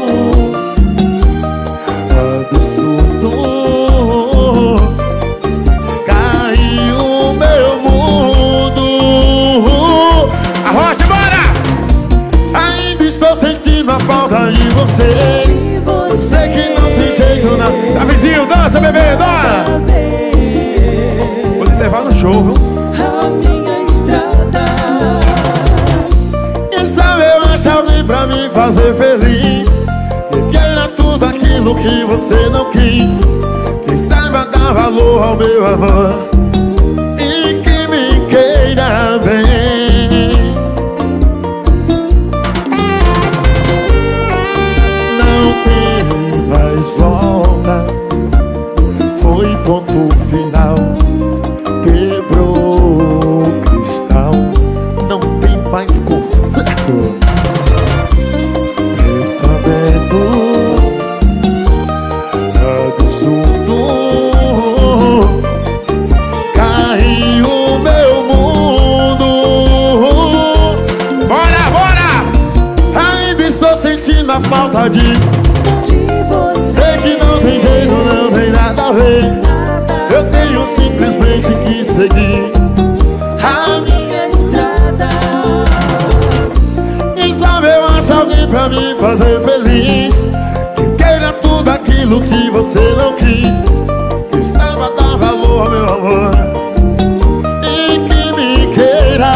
caiu meu mundo. Arrocha, bora! Ainda estou sentindo a falta de você. Sei que não tem jeito não. Tá vizinho, dança, bebê, dora! Vou te levar no show, viu? A minha estrada. Quem sabe eu acho alguém pra me fazer feliz, que queira tudo aquilo que você não quis, que saiba dar valor ao meu amor e que me queira bem. Não tem mais volta, foi ponto final, quebrou o cristal, não tem mais conserto. Pensamento absurdo, caiu meu mundo. Bora, bora! Ainda estou sentindo a falta de você. sei que não tem jeito, não tem nada a ver. Eu tenho simplesmente que seguir a Minha estrada. Quem sabe eu acho alguém pra me fazer feliz, que queira tudo aquilo que você não quis, que saiba dar valor ao meu amor e que me queira.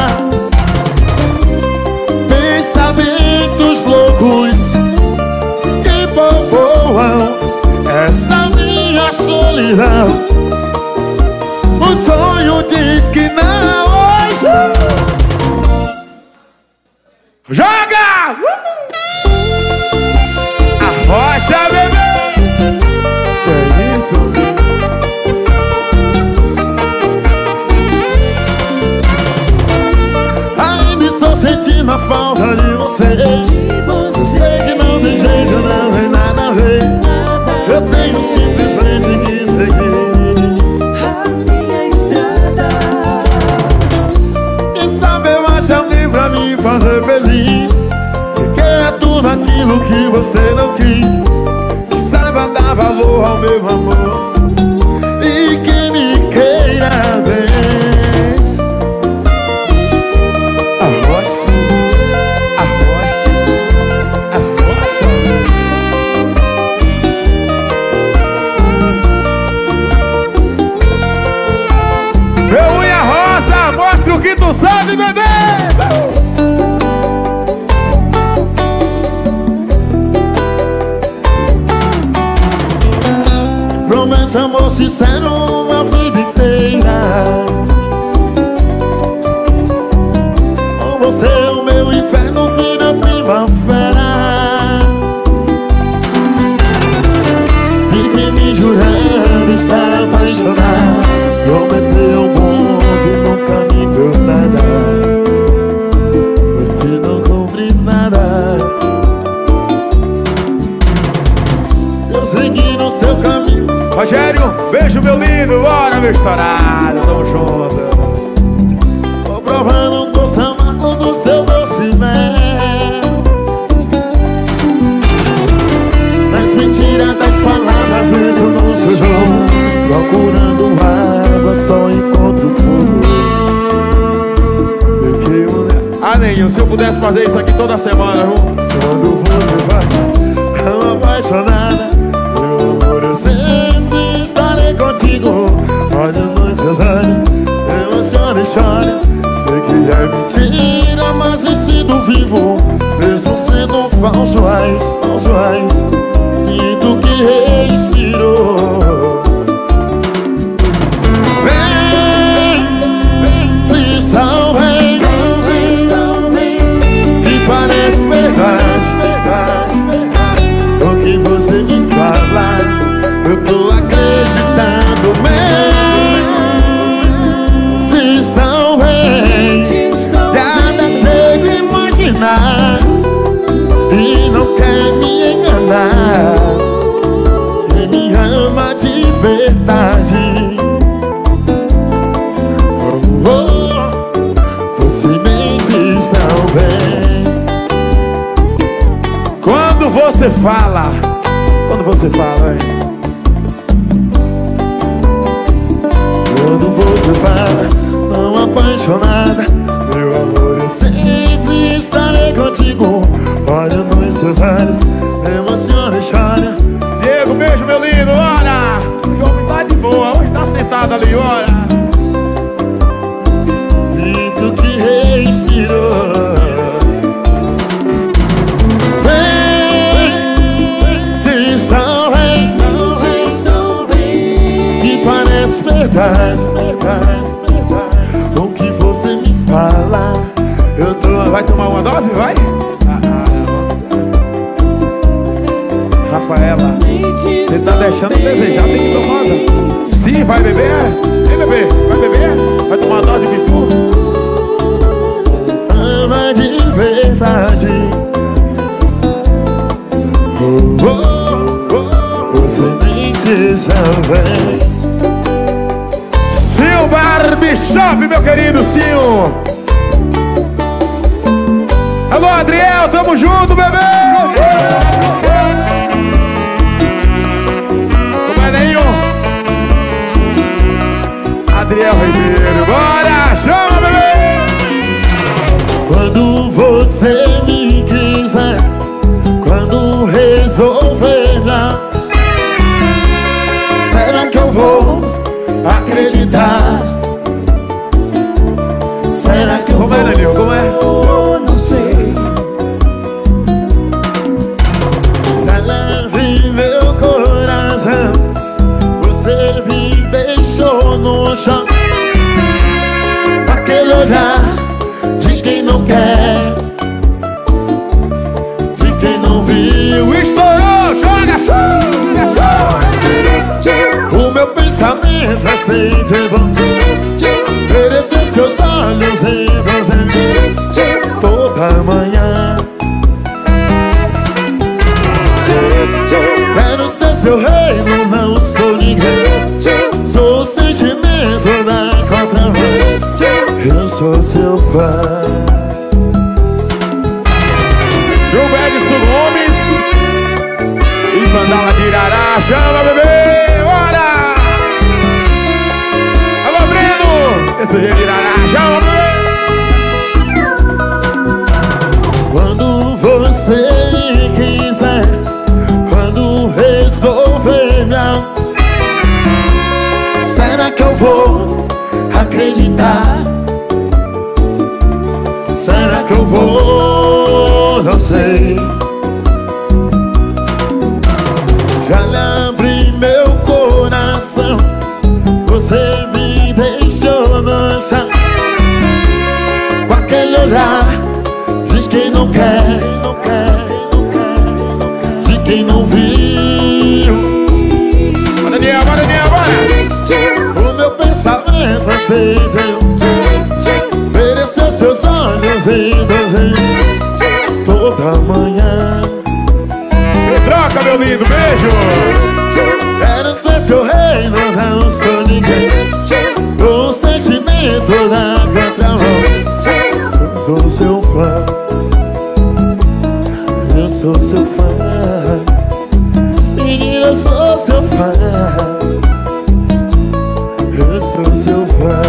Pensamentos loucos que povoam essa minha solidão. O sonho diz que não hoje. Joga! Arrocha, bebê! Que é isso? Ainda estou sentindo a falta de você. Sei que não tem jeito, não tem nada a ver. Eu tenho simplesmente que seguir A minha estrada. quem sabe eu acho alguém pra me fazer feliz, que queira tudo aquilo que você não quis, que saiba dar valor ao meu amor e que me queira bem. Arrocha, arrocha, arrocha. Meu unha rosa, mostra o que tu sabe, bebê! Prometo nosso amor sincero uma vida inteira. Com você o meu inferno vira primavera. Vive me jurando estar apaixonado, prometeu o mundo e nunca me deu nada. Você não cumpre nada. Eu segui no seu caminho. Rogério, beijo meu lindo, bora meu estourado, tamo junto. Tô provando o gosto amargo do seu doce mel. Nas mentiras das palavras entro no seu jogo, procurando água só encontro fogo. Ah, nenhum, se eu pudesse fazer isso aqui toda semana, viu? Quando você vai tão apaixonada, meu amor, eu sempre estarei contigo. Olha nos seus olhos, emociona e chora. Sei que é mentira, mas me sinto vivo, mesmo sendo falsos. Sinto que respirou. Vem, se salve, que parece verdade. O que você me fala, eu tô acreditando. Vem, se salve, já deixei de imaginar e não quer me enganar. Quem me ama de verdade. Oh, oh, você me diz não vem. Quando você fala, hein? Quando você fala tão apaixonada, meu amor, eu sempre estarei contigo. Olha nos seus olhos, emociona e chora. Diego, beijo meu lindo, bora! O jogo tá de boa, hoje tá sentado ali, bora! Sinto que respirou. Vem, se salve, que parece verdade. O que você me fala, eu tô. Vai tomar uma dose, vai? Rafaela, você tá deixando desejar, tem que tomar. Sim, vai beber? Vem beber, vai beber? Vai tomar uma dose de Pitu? Ama de verdade. Oh, oh, oh, você me diz também. Sil Barbershop, meu querido Sil. Alô, Adriel, tamo junto, bebê! Como é, Neinho? Adriel Ribeiro, bora, chama, bebê! Quando você me quiser, quando resolver lá, será que eu vou acreditar? Será que eu vou? Como é, Danilo? Como é? Não sei. Ela abriu meu coração, você me deixou no chão. Aquele olhar diz quem não quer, diz quem não viu. Estourou, joga, O meu pensamento é sempre bom, merecer seus olhos em você toda manhã. Quero ser seu reino, não sou ninguém. Sou o sentimento da contramão, eu sou seu fã. Jogo Edson Gomes e Mandala de Irará, chama, bebê, bora! Alô, Breno, esse é de Irará, chama, bebê! Quando você quiser, quando resolver me amar, será que eu vou acreditar? Será que eu vou? Não sei. Já lhe abri meu coração, quem não quer, de quem não viu. Bora, Daniel, bora, Daniel, bora! O meu pensamento aceitou merecer seus olhos e desejo toda manhã. Troca, meu lindo, beijo! Quero ser seu rei, não sou ninguém. O sentimento da contramão. Sou seu fã, eu sou seu fã, menina, eu sou seu fã, eu sou seu fã.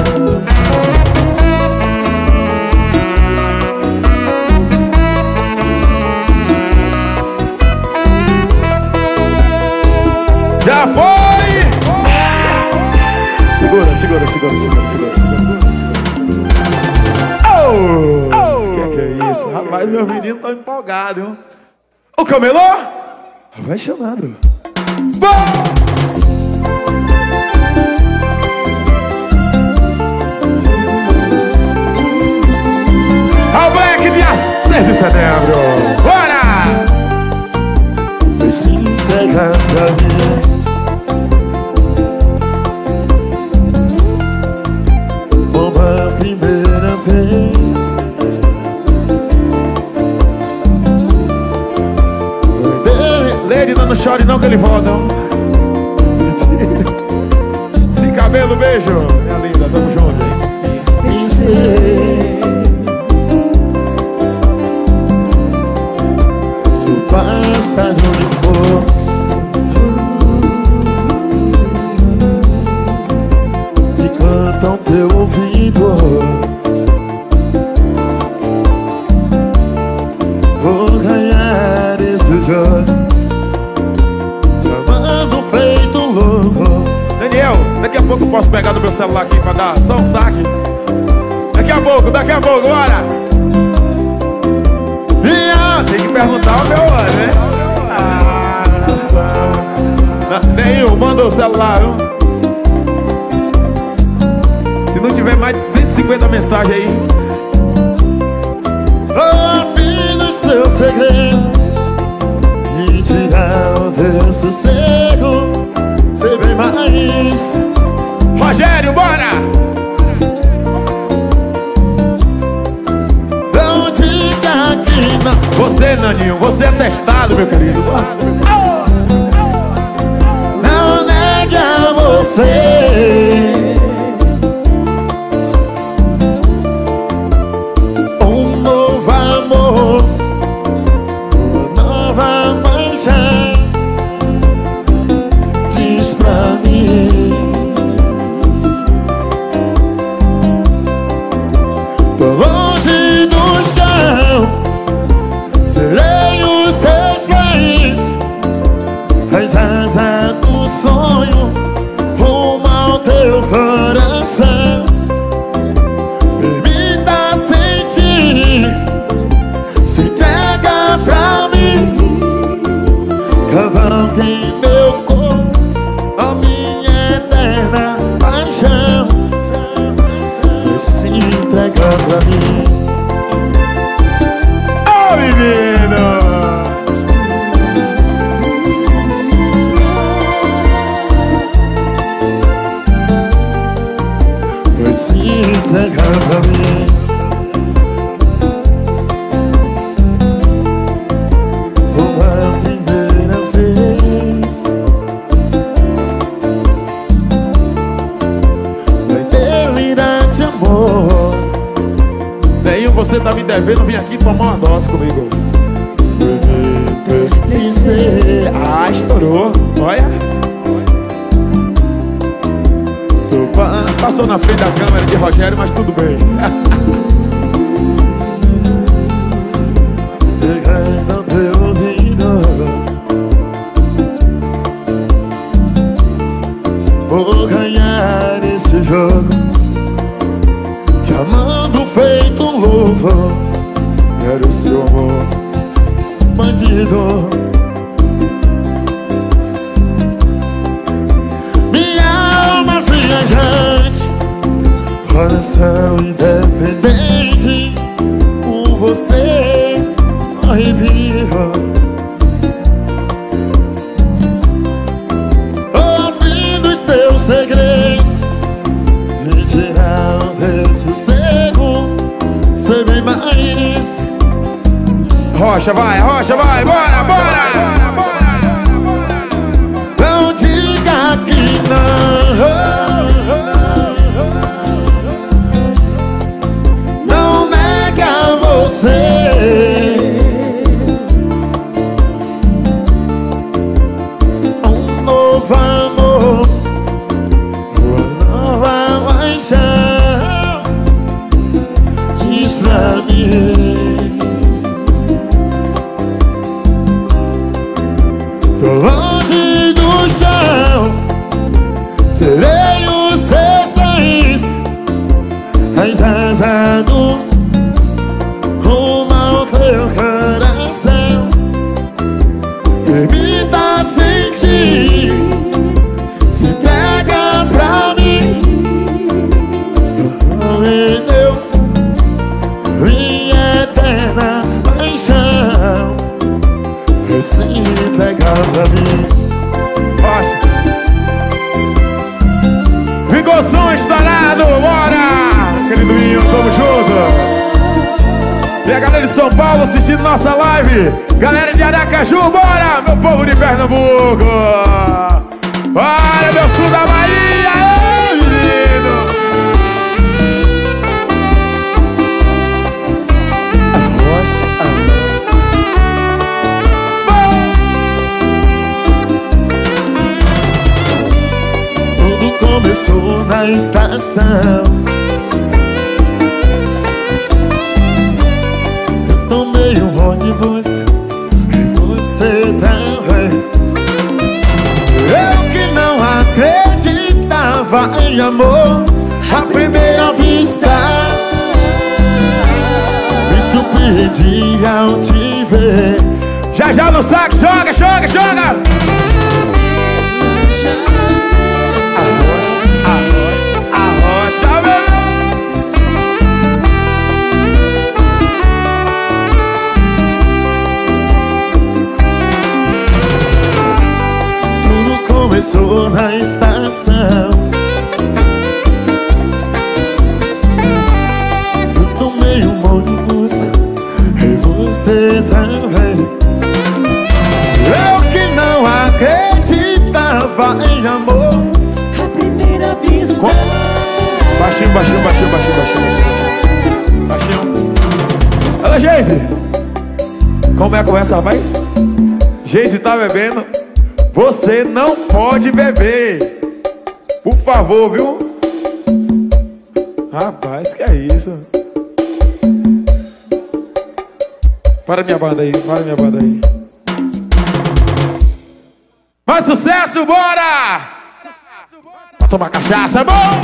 Já foi! Segura, segura, segura, segura, segura. Que é isso? Rapaz, meus meninos estão empolgados, viu? O camelô? Apaixonado. Ao Black, dia 6 de setembro. Bora! Vai se entregar pra mim. Uma primeira vez. Lady, não chore não que ele volta. Se cabelo, beijo. Minha linda, tamo junto, hein? Pensei, se o pássaro me for, e cantam teu ouvido, vou ganhar esse jogo, te amando feito louco. Daniel, daqui a pouco eu posso pegar no meu celular aqui pra dar só um saque. Daqui a pouco, bora! Tem que perguntar o meu olho, né? Nenhum, manda o celular, viu? Se não tiver mais de 150 mensagens aí. Afina os teus segredos e tirar o teu sossego. Cê vem mais. Rogério, bora! Não diga que não. Você, Naninho, você é testado, meu querido. Não negue a você um novo amor, uma nova paixão. Diz pra mim, tô longe do chão, serei os seus pés, as asas do sonho, rumo ao teu coração. Permita sentir, se entrega pra mim, cavalgue em meu corpo a minha eterna paixão. Se entrega pra mim. Ô, menino! Vai se entregar pra mim. Uma primeira vez. Vai delirar de amor. Nenhum, você tá me devendo, vim aqui tomar uma dose comigo. Ah, estourou. Olha. Passou na frente da câmera de Rogério, mas tudo bem. Pegando teu ouvido, vou ganhar esse jogo, te amando feito louco. Quero seu amor, bandido. Minha alma viajante, coração independente, com você Arrocha, vai, bora, bora. Não diga que não nega você. Um novo amor, uma nova paixão. Diz pra mim, tô longe do chão, serei o seu sorriso, enjazado rumo ao teu coração. Permita sentir, se entrega pra mim. Me deu minha eterna paixão, se entrega pra mim. Rocha. Ficou som estourado, bora! Querido Minho, tamo junto. E a galera de São Paulo assistindo nossa live. Galera de Aracaju, bora! Meu povo de Pernambuco. Bora, meu sul da Bahia, ô menino! Tudo começou na estação. Eu tomei um ônibus e você também. Eu que não acreditava em amor à primeira vista, me surpreendi ao te ver. Já no saco, joga, joga, joga! Arrocha, bebê! Tudo começou na estação. Eu tomei um ônibus e você também. Eu que não acreditava em amor À primeira vista. Baixinho, baixinho, baixinho, baixinho, baixinho, baixinho. Olha, Geise. Como é a conversa, rapaz? Geise tá bebendo. Você não pode beber. Por favor, viu? Rapaz, que é isso? Para minha banda aí, para minha banda aí. Mais sucesso, bora! Pra tomar cachaça, bom!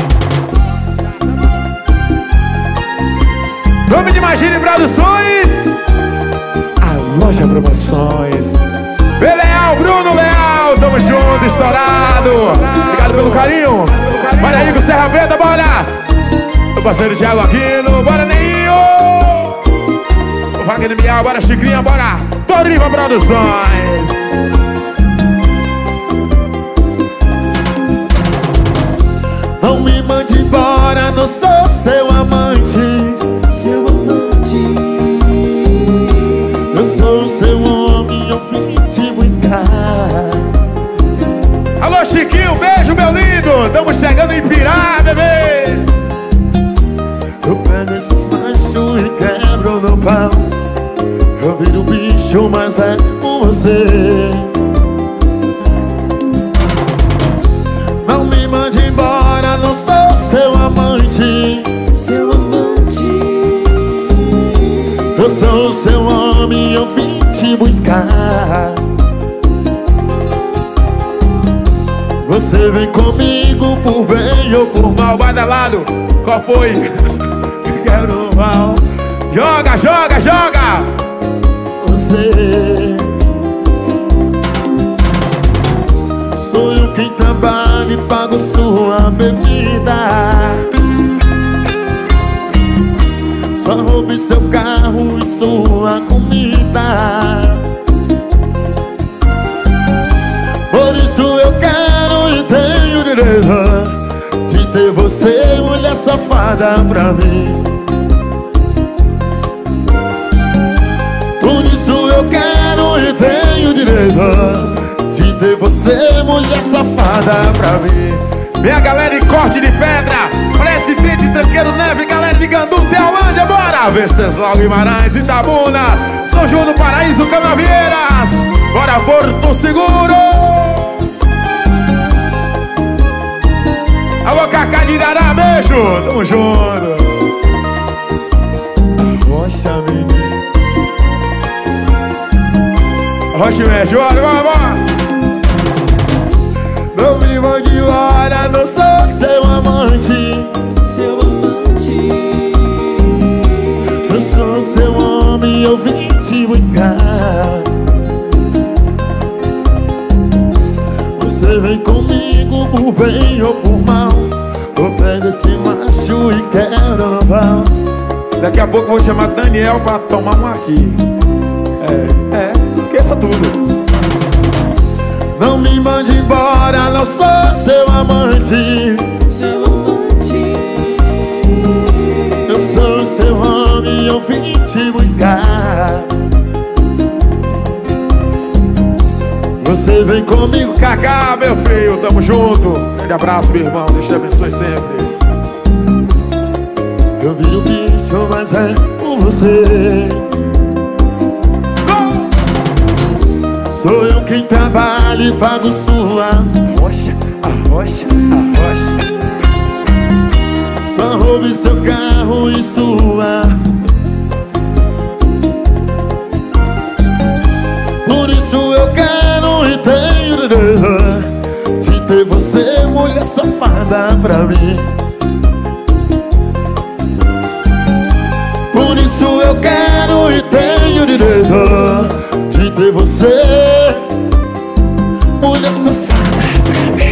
Nome de Imagine Produções, a Loja Promoções. Beleal, Bruno Leal, tamo junto, estourado. Obrigado pelo carinho. Bora aí com Serra Preta, bora! Meu parceiro Thiago Aquino, bora Neinho! O Wagner Miau, bora Chicrinha, bora! Toriva Produções. Não me mande embora, não sou seu amante. Seu amante. Eu sou seu homem, eu vim te buscar. Alô, Chiquinho, beijo, meu lindo. Tamo chegando em Pirá, bebê. Eu pego esses machos e quebro no pau. Eu viro bicho, mas é com você. Não me mande embora, não sou seu amante. Seu amante. Eu sou seu homem, eu vim te buscar. Você vem comigo por bem ou por mal. Mal badalado, qual foi? Quero mal. Joga, joga, joga! Você, sou eu quem trabalha e pago sua bebida. Só roube seu carro e sua comida. Por isso eu quero e tenho direito de ter você, mulher safada, pra mim. Por isso de ter você, mulher safada, pra mim. Minha galera de Corte de Pedra, Presidente, Tranqueiro, Neve, galera de Gandu, Teolândia, bora! Venceslau, Guimarães, Itabuna, São João do Paraíso, Canavieiras, bora Porto Seguro! Alô, Cacá de Irará, beijo! Tamo junto! Rocha, menino. Rocha, mexe, bora, bora, bora! Não me mande embora, não sou seu amante. Seu amante. Eu sou seu homem, eu vim te buscar. Você vem comigo por bem ou por mal. Eu pego esse macho e quero levar. Daqui a pouco eu vou chamar Daniel pra tomar um aqui. Esqueça tudo. Não me mande embora, não sou seu amante. Seu amante. Eu sou seu homem, eu vim te buscar. Você vem comigo, Cacá, meu filho, tamo junto. Grande abraço, meu irmão, Deus te abençoe sempre. eu vi o bicho, mas é com você. Sou eu quem trabalha e pago sua rocha, a rocha, a rocha. Sua roupa e seu carro e sua. Por isso eu quero e tenho de ter você, mulher safada, pra mim. Por isso eu quero e tenho direito de ter você, mulher safada, pra mim.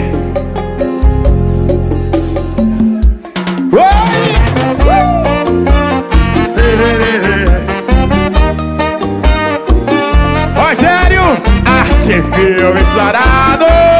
Rogério, arte, filme, sarado.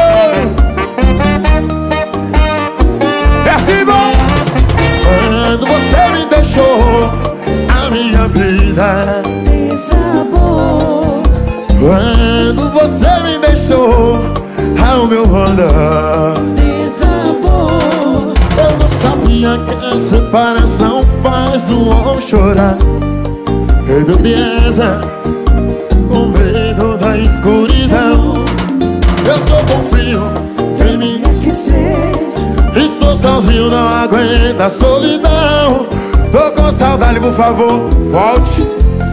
É assim, bom. Quando você me deixou, a minha vida Desabou. quando você me deixou, ao meu andar. Desabou. Eu não sabia que a separação faz o homem chorar. Redondeza, com medo da escuridão. Eu tô com frio, vem me Aquecer. estou sozinho, não aguento a solidão. Tô com saudade, por favor, volte.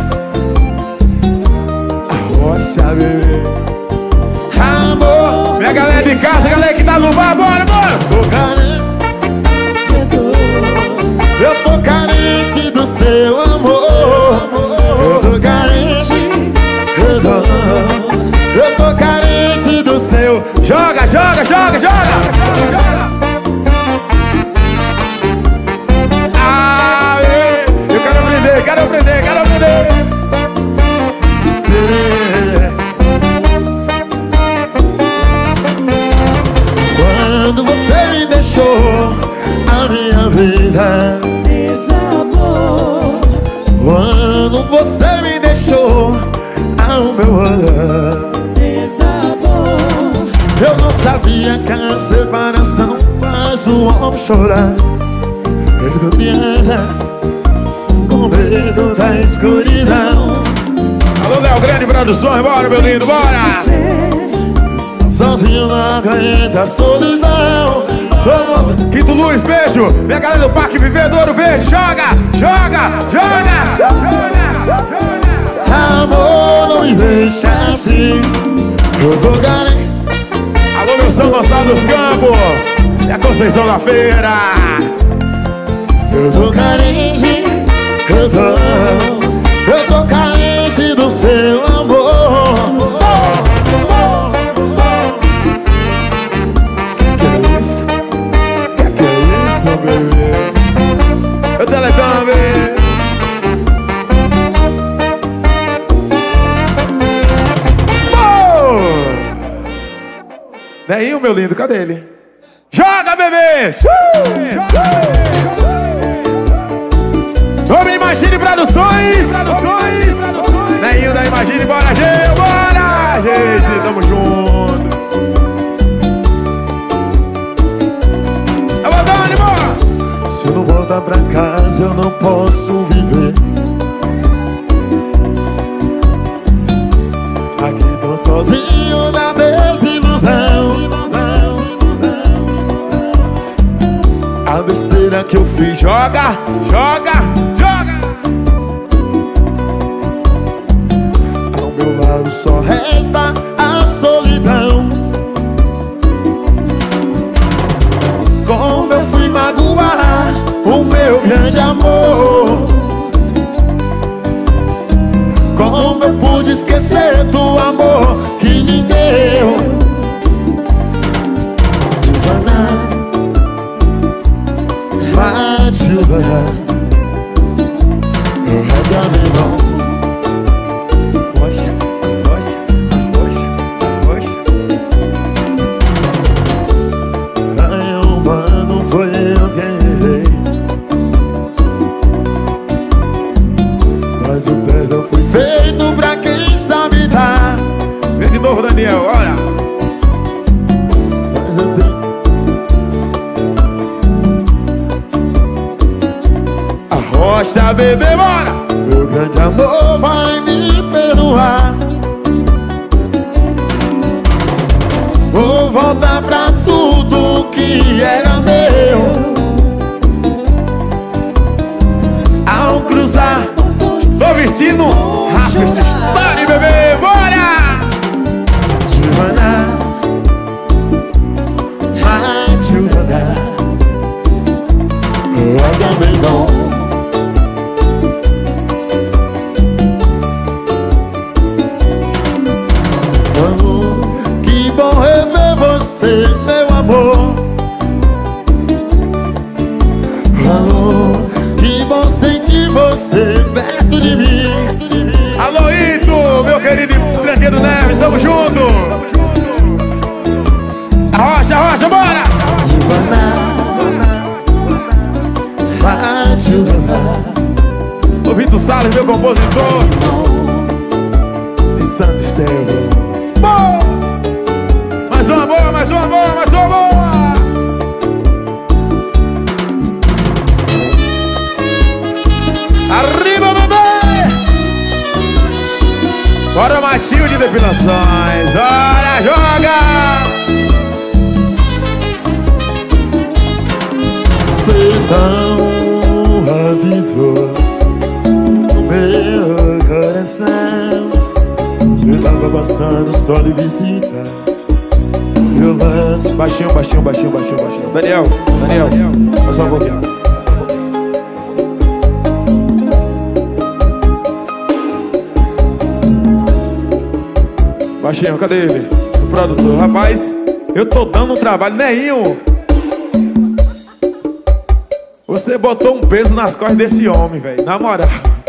Rocha, bebê. Amor, minha galera de casa, galera que tá no bar, bora, bora. Tô carente, eu tô carente do seu amor. Eu tô carente, eu tô carente do seu. Joga, joga, joga, joga. Aê, eu quero aprender, quero aprender, quero aprender. Quando você me deixou, a minha vida Desabou. quando você me deixou, ao meu andar. Desabou. Eu não sabia que a separação faz o homem chorar. Redondeza, com medo da escuridão. Alô, Léo Grande Produções, bora, meu lindo, bora. Sozinho não aguenta a solidão. Vamos, Quinto Luz, beijo. Minha galera do Parque Vivedouro Verde, joga, joga, joga. amor, não me deixa assim. Eu tô carente, Alô, meu São Gonçalo dos Campos e a Conceição da Feira. eu tô carente, eu tô carente do seu amor. Que é isso, bebê? Eu Teletubby. Nenhum, meu lindo, cadê ele? Joga, bebê! Nome de Imagine Produções! Nenhum da Imagine, bora, Gê! Bora, Gê! besteira que eu fiz. Joga, joga, joga. Ao meu lado só resta a solidão. Como eu fui magoar o meu grande amor. Como eu pude esquecer do amor que me deu. Matilda, Poxa, poxa, poxa, poxa. ai, humano, foi eu quem errei. Mas o perdão foi feito pra quem sabe dar. Vem de novo, Daniel, olha. Mas eu tenho Rocha, bebê, bora! meu grande amor vai me perdoar. Vou voltar pra tudo que era meu. Ao cruzar Tô vestindo Rafest Stone, bebê, bora! Joana, Matilda, olha bem bom. Que bom rever você, meu amor. Alô, que bom sentir você perto de mim. Alô, Ito, meu querido Tranqueiro Neves, tamo junto! Rocha, Rocha, bora! Ô Vitor Salles, meu compositor. De Santo Estevão. Boa! Mais uma boa, mais uma boa, mais uma boa! Arriba, bebê! Bora, Matilde de Depilações! Bora, joga! Você não avisou o meu coração. Eu tava passando só de visita. Eu lanço. Baixinho, baixinho, baixinho, baixinho, baixinho. Daniel, Daniel, faz uma boquinha. Baixinho, cadê ele? O produtor. Rapaz, eu tô dando um trabalho nenhum. Você botou um peso nas costas desse homem, velho. Na moral.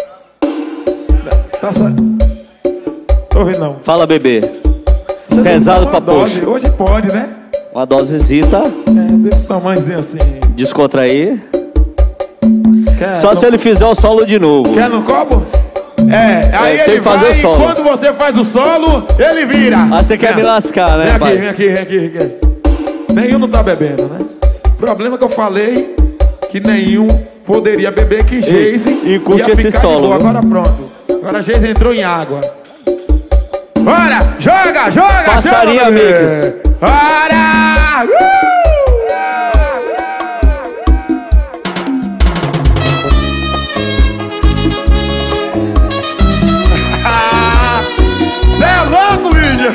Tá certo. Tô ouvindo não. Fala, bebê. Você Pesado tomou pra uma dose. poxa. Hoje pode, né? Uma dosezita, Desse tamanhozinho assim. descontrair. Quer Só no- se ele fizer o solo de novo. Quer no copo? Aí tem ele que fazer vai o solo. e quando você faz o solo, ele vira. Ah, você quer me lascar, né, Vem pai? aqui, vem aqui, vem aqui, vem aqui. Nenhum não tá bebendo, né? O problema é que eu falei que nenhum poderia beber, que Geise E curte ia esse ficar de solo, boa. viu? Agora pronto. Agora Geise entrou em água. Bora! Joga, joga, Passarinho joga, bebê. Mix. Bora! Cê é louco, vídeo!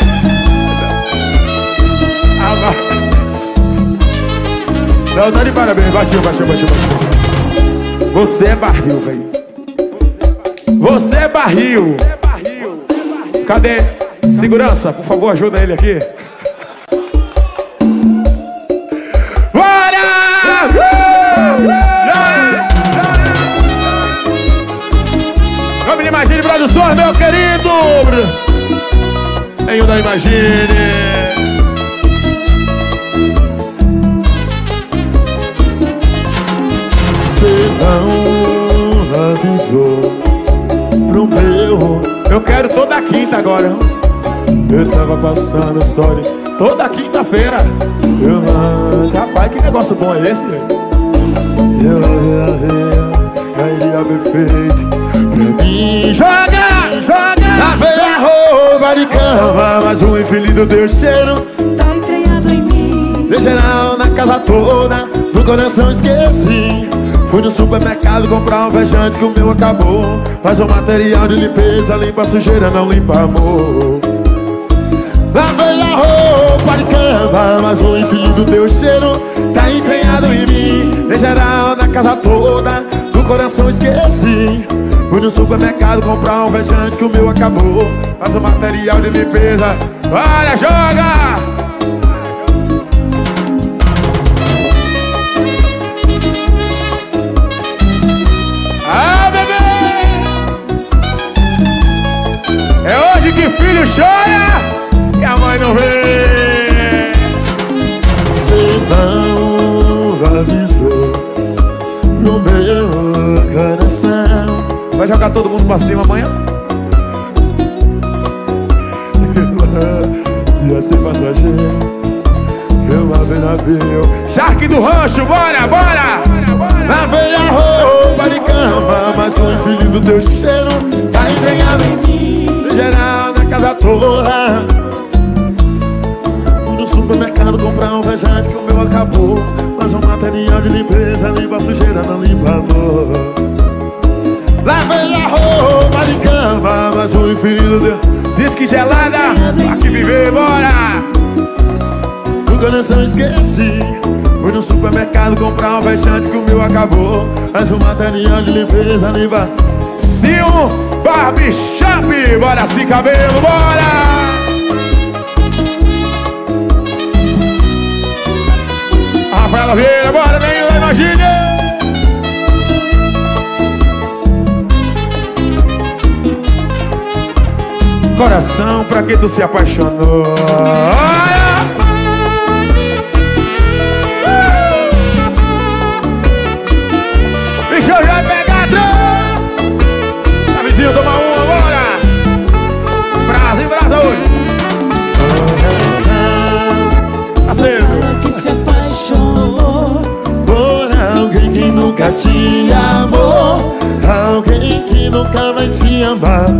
Não, tá de parabéns. Baixinho, baixinho, baixinho, baixinho. Você é barril, velho. Você é barril. Cadê? Segurança, por favor, ajuda ele aqui. Bora! Vamos de Imagine Produções, meu querido. Nenhum da Imagine. Você não avisou pro meu. Eu quero toda quinta agora. Eu tava passando só de Toda quinta-feira. eu lanço. Rapaz, que negócio bom é esse, velho? Eu cairia perfeito pra mim. Joga! Joga! Lavei a roupa de cama, mas o infeliz do teu cheiro Tá entranhado em mim. de geral na casa toda, do coração esqueci. Fui no supermercado comprar um vejante que o meu acabou. Faz um material de limpeza, limpa a sujeira, não limpa amor. Lavei a roupa de cama, mas o enfim do teu cheiro tá entranhado em mim. Em geral, na casa toda, do coração esqueci. Fui no supermercado comprar um vejante que o meu acabou. Faz um material de limpeza. Olha, joga! Ah, bebê! É hoje que filho chora e a mãe não vê. Cê não avisou no meu coração. Vai jogar todo mundo pra cima amanhã? Se ia ser passageiro, eu lavei navio. Shark do rancho, bora, bora! Lavei a roupa de cama, mas o filho do teu cheiro tá entranhado em mim. Em geral, na casa toda. Fui no supermercado comprar um vejante que o meu acabou. Mas um material de limpeza limpa a sujeira, não limpa amor. Lavei a roupa de cama, mas o infeliz deu. Diz que gelada, aqui viver, bora! O coração esqueci. Fui no supermercado comprar um vejante que o meu acabou. Mas um material de limpeza limpa. Sil Barbershop, bora assim cabelo, bora! Rafaela Vieira, bora, vem lá, imagine! Coração, pra que tu se apaixonou? Olha! Bicho, já vai pegar a vizinha, toma uma, bora! Brasa em brasa hoje! Acendo! Que se apaixonou Por alguém que nunca te amou, alguém que nunca vai te amar.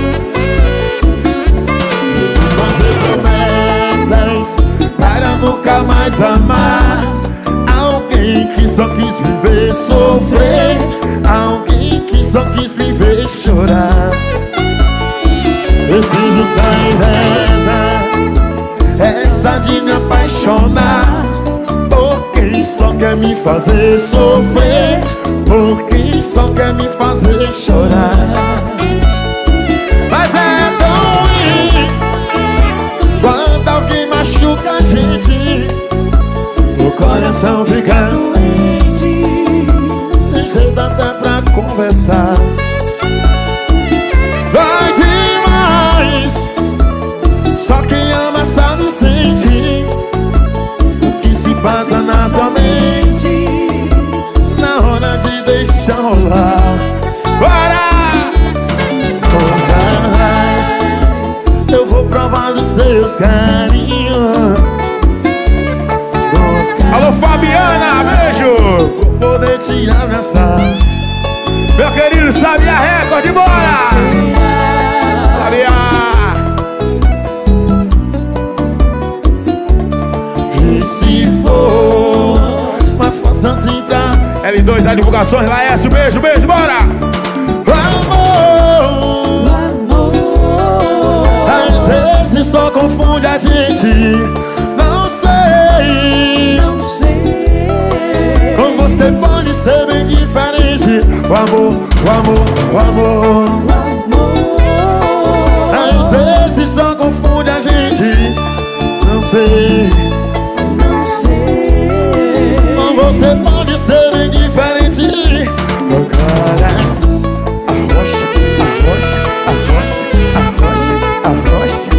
Promessas para nunca mais amar. Alguém que só quis me ver sofrer, alguém que só quis me ver chorar. Preciso sair essa de me apaixonar por quem só quer me fazer sofrer, por quem só quer me fazer chorar. Mas é tão ruim quando alguém machuca a gente, o coração fica doente, sem jeito até pra conversar. Vai demais, só quem ama sabe e sente o que se passa na sua mente na hora de deixar rolar. Bora! Eu vou provar dos seus carinhos. Alô, Fabiana, beijo! Vou poder te abraçar. Meu querido Sabia Record, bora! Sabia! E se for, mas faça assim pra L2 da divulgações, Laércio, beijo, beijo, bora! amor. Às vezes só confunde a gente. Não sei, não sei. com você pode ser bem diferente. O amor, o amor, o amor. Às vezes só confunde a gente. Não sei, Não sei. com você pode ser bem diferente. Agora arrocha, arrocha, arrocha, arrocha, arrocha.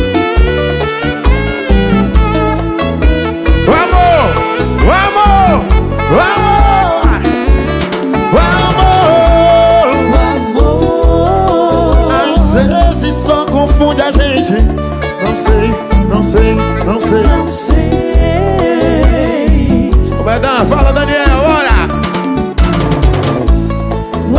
O amor! O amor! O amor, o amor. Às vezes só confunde a gente. Não sei, não sei, não sei. Não sei. Ô, Bedão, fala, Daniel, bora! O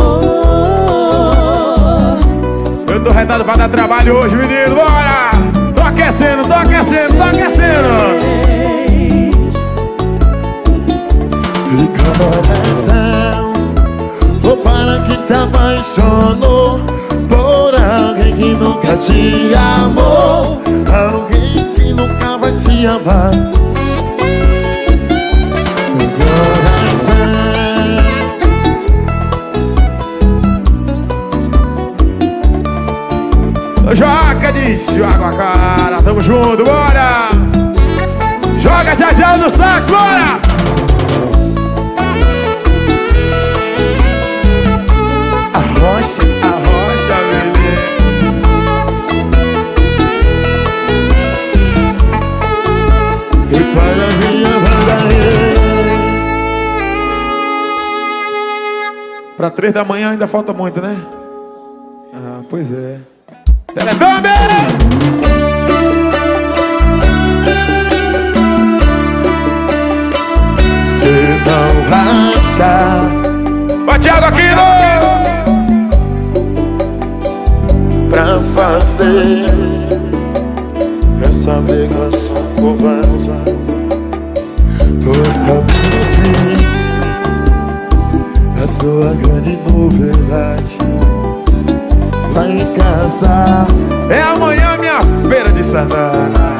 amor. Eu tô retado pra dar trabalho hoje, menino, bora! Tô aquecendo, tô aquecendo, tô aquecendo! coração. Ou para que se apaixonou por alguém que nunca te amou, alguém que nunca vai te amar. Joga de Jaguacara, tamo junto, bora! Joga já no sax, bora! Arrocha, bebê. E para minha bandeira. Pra 3 da manhã ainda falta muito, né? Ah, pois é. Teletubbies! Cê não racha. Vai, Thiago Aquino! Pra fazer essa ligação covarde. Tô sabendo sim da sua grande novidade. Vai casar. É amanhã minha feira de Santana.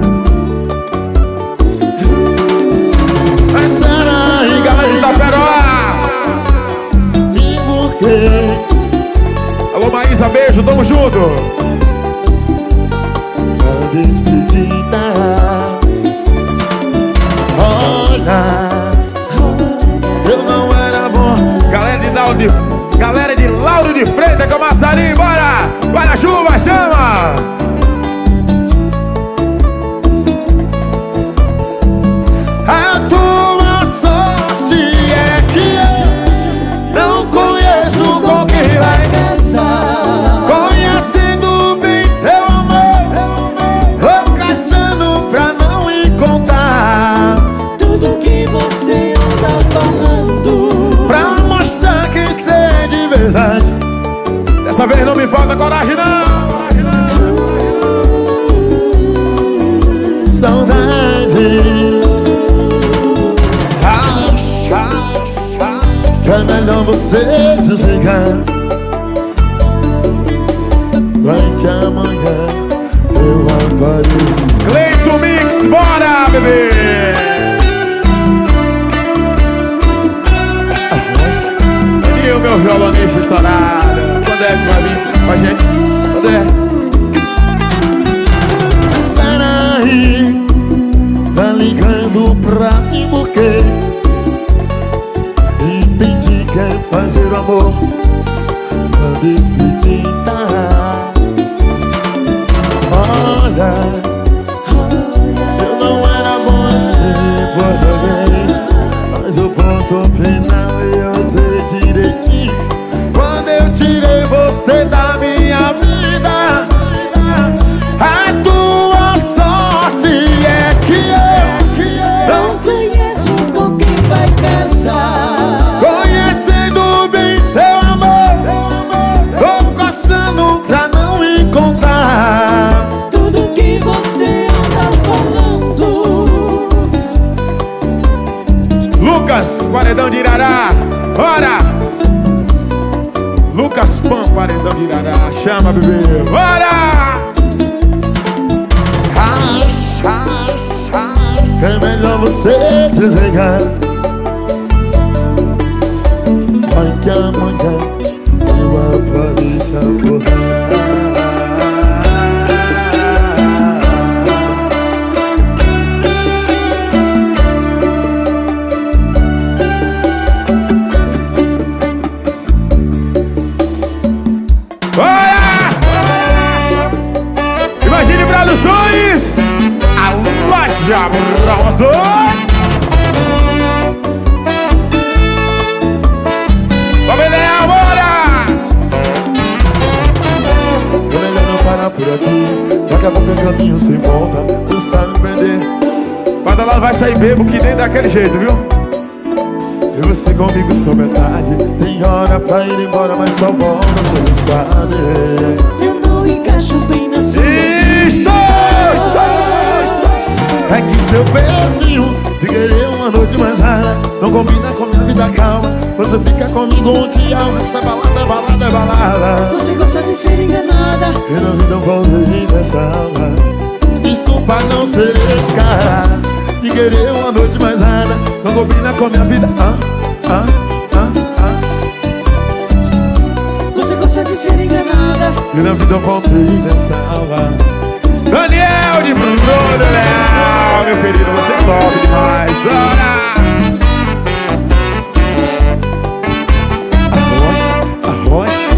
Vai será E galera de Itaperoá! e por quê? Alô, Maísa, beijo, tamo junto! A despedida. Olha, eu não era bom. Galera de Lauro de Freitas, com o Massarinho, bora! Guarda-chuva, chama! A tua sorte é que eu não conheço com quem vai casar. Conhecendo bem teu amor, vou caçando pra não encontrar Tudo que você anda falando, pra mostrar que cê é de verdade. Dessa vez não me falta coragem, não! Saudade. Acha que é melhor você desligar. Vai que amanhã eu apareço. Cleito Mix, bora, bebê! E o meu violonista estourado? Quando é que vai vir com a gente? Quando é? Saraí tá ligando pra mim porque entendi que é fazer o amor. A despedida. Olha, eu não era bom assim português, mas o ponto final eu sei direitinho. Quando eu tirei você da minha vida, a tua sorte é que eu não conheço com quem vai casar. conhecendo bem teu amor, tô coçando pra não encontrar Tudo que você anda falando, Lucas, paredão de Irará, bora! Lucas Pan, paredão de Irará, chama, bebê, bora! Acha que é melhor você desligar. Vai que amanhã eu apareça por lá. Bora! Imagine Produções, a loja Rosa. Vamos, Leão, bora! É melhor não parar por aqui, daqui a pouco é caminho sem volta. Tu sabe prender. Mas lá vai sair bebo que nem daquele jeito, viu? E você comigo sou metade. Tem hora pra ir embora, mas só volta, você não sabe. eu não encaixo bem na sua Estou! É que seu perfil de querer uma noite mais rara não combina com minha vida calma. Você fica comigo um dia, o resto é balada, é balada, é balada. Você gosta de ser enganada. E na vida eu voltei nessa aula. Desculpa não ser esse cara e querer uma noite mais rara. Não combina com a minha vida. Você gosta de ser enganada. E na vida eu voltei nessa aula. Daniel de Bruno Leal, meu querido, você é top demais. Bora! Arrocha.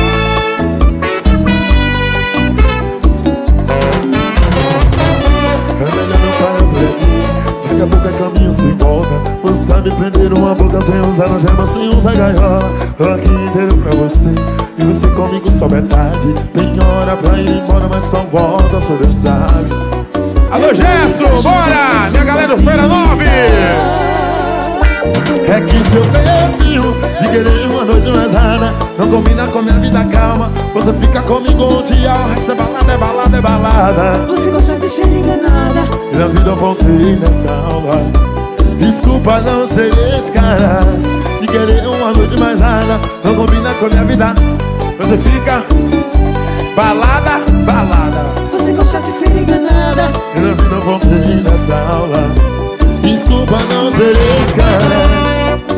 É melhor não parar por aqui. Daqui a pouco é caminho sem volta. Você sabe prender uma boca sem usar algema, sem usar gaiola. Tô aqui inteiro pra você e você comigo só metade. Tem hora pra ir embora, mas só volta, só Deus sabe. Alô, Gesso, bora! Minha galera do Feira 9! É que seu perfil de querer uma noite mais rara não combina com minha vida calma. Você fica comigo um dia, o resto é balada, é balada, é balada. Você gosta de ser enganada. E na vida eu voltei nessa aula. Desculpa não ser esse cara de querer uma noite mais rara não combina com minha vida. Você fica balada, balada. Você gosta de ser enganada. E na vida eu voltei nessa aula. Desculpa não ser esse cara.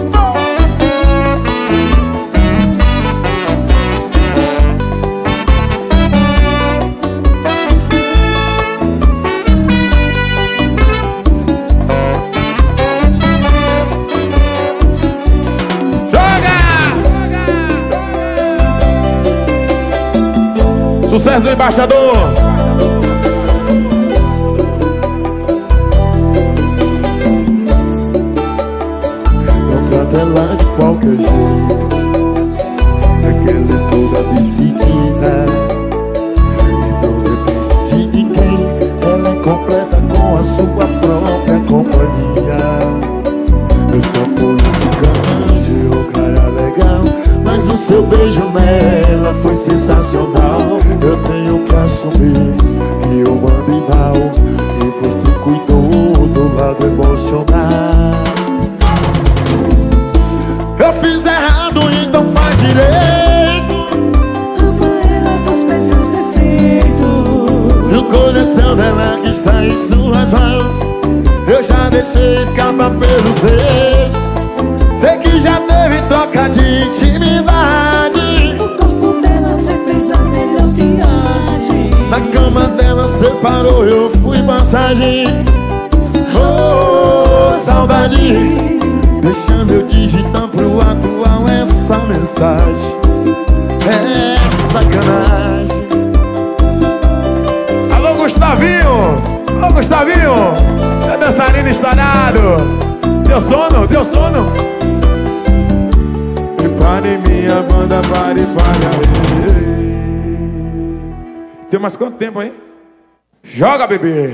Sucesso do embaixador! Não trata ela de qualquer jeito. Aquela é toda decidida e não depende de ninguém. Ela é completa com a sua própria companhia. Eu só fui um ficante, o cara legal, mas o seu beijo nela foi sensacional. Eu tenho que assumir que eu mandei mal e você cuidou do lado emocional. Eu fiz errado, então faz direito. Ama ela dos seus defeitos. E o coração dela que está em suas mãos eu já deixei escapar pelos dedos. Sei que já teve troca de intimidade. O corpo dela cê fez a melhor viagem. Na cama dela separou, eu fui passagem. Oh, saudade. Deixando eu digitar pro atual essa mensagem. É sacanagem. Alô, Gustavinho! Alô, Gustavinho! É dançarino estourado! Deu sono? Deu sono? E pare minha banda, pare aí. Tem mais quanto tempo aí? Joga, bebê!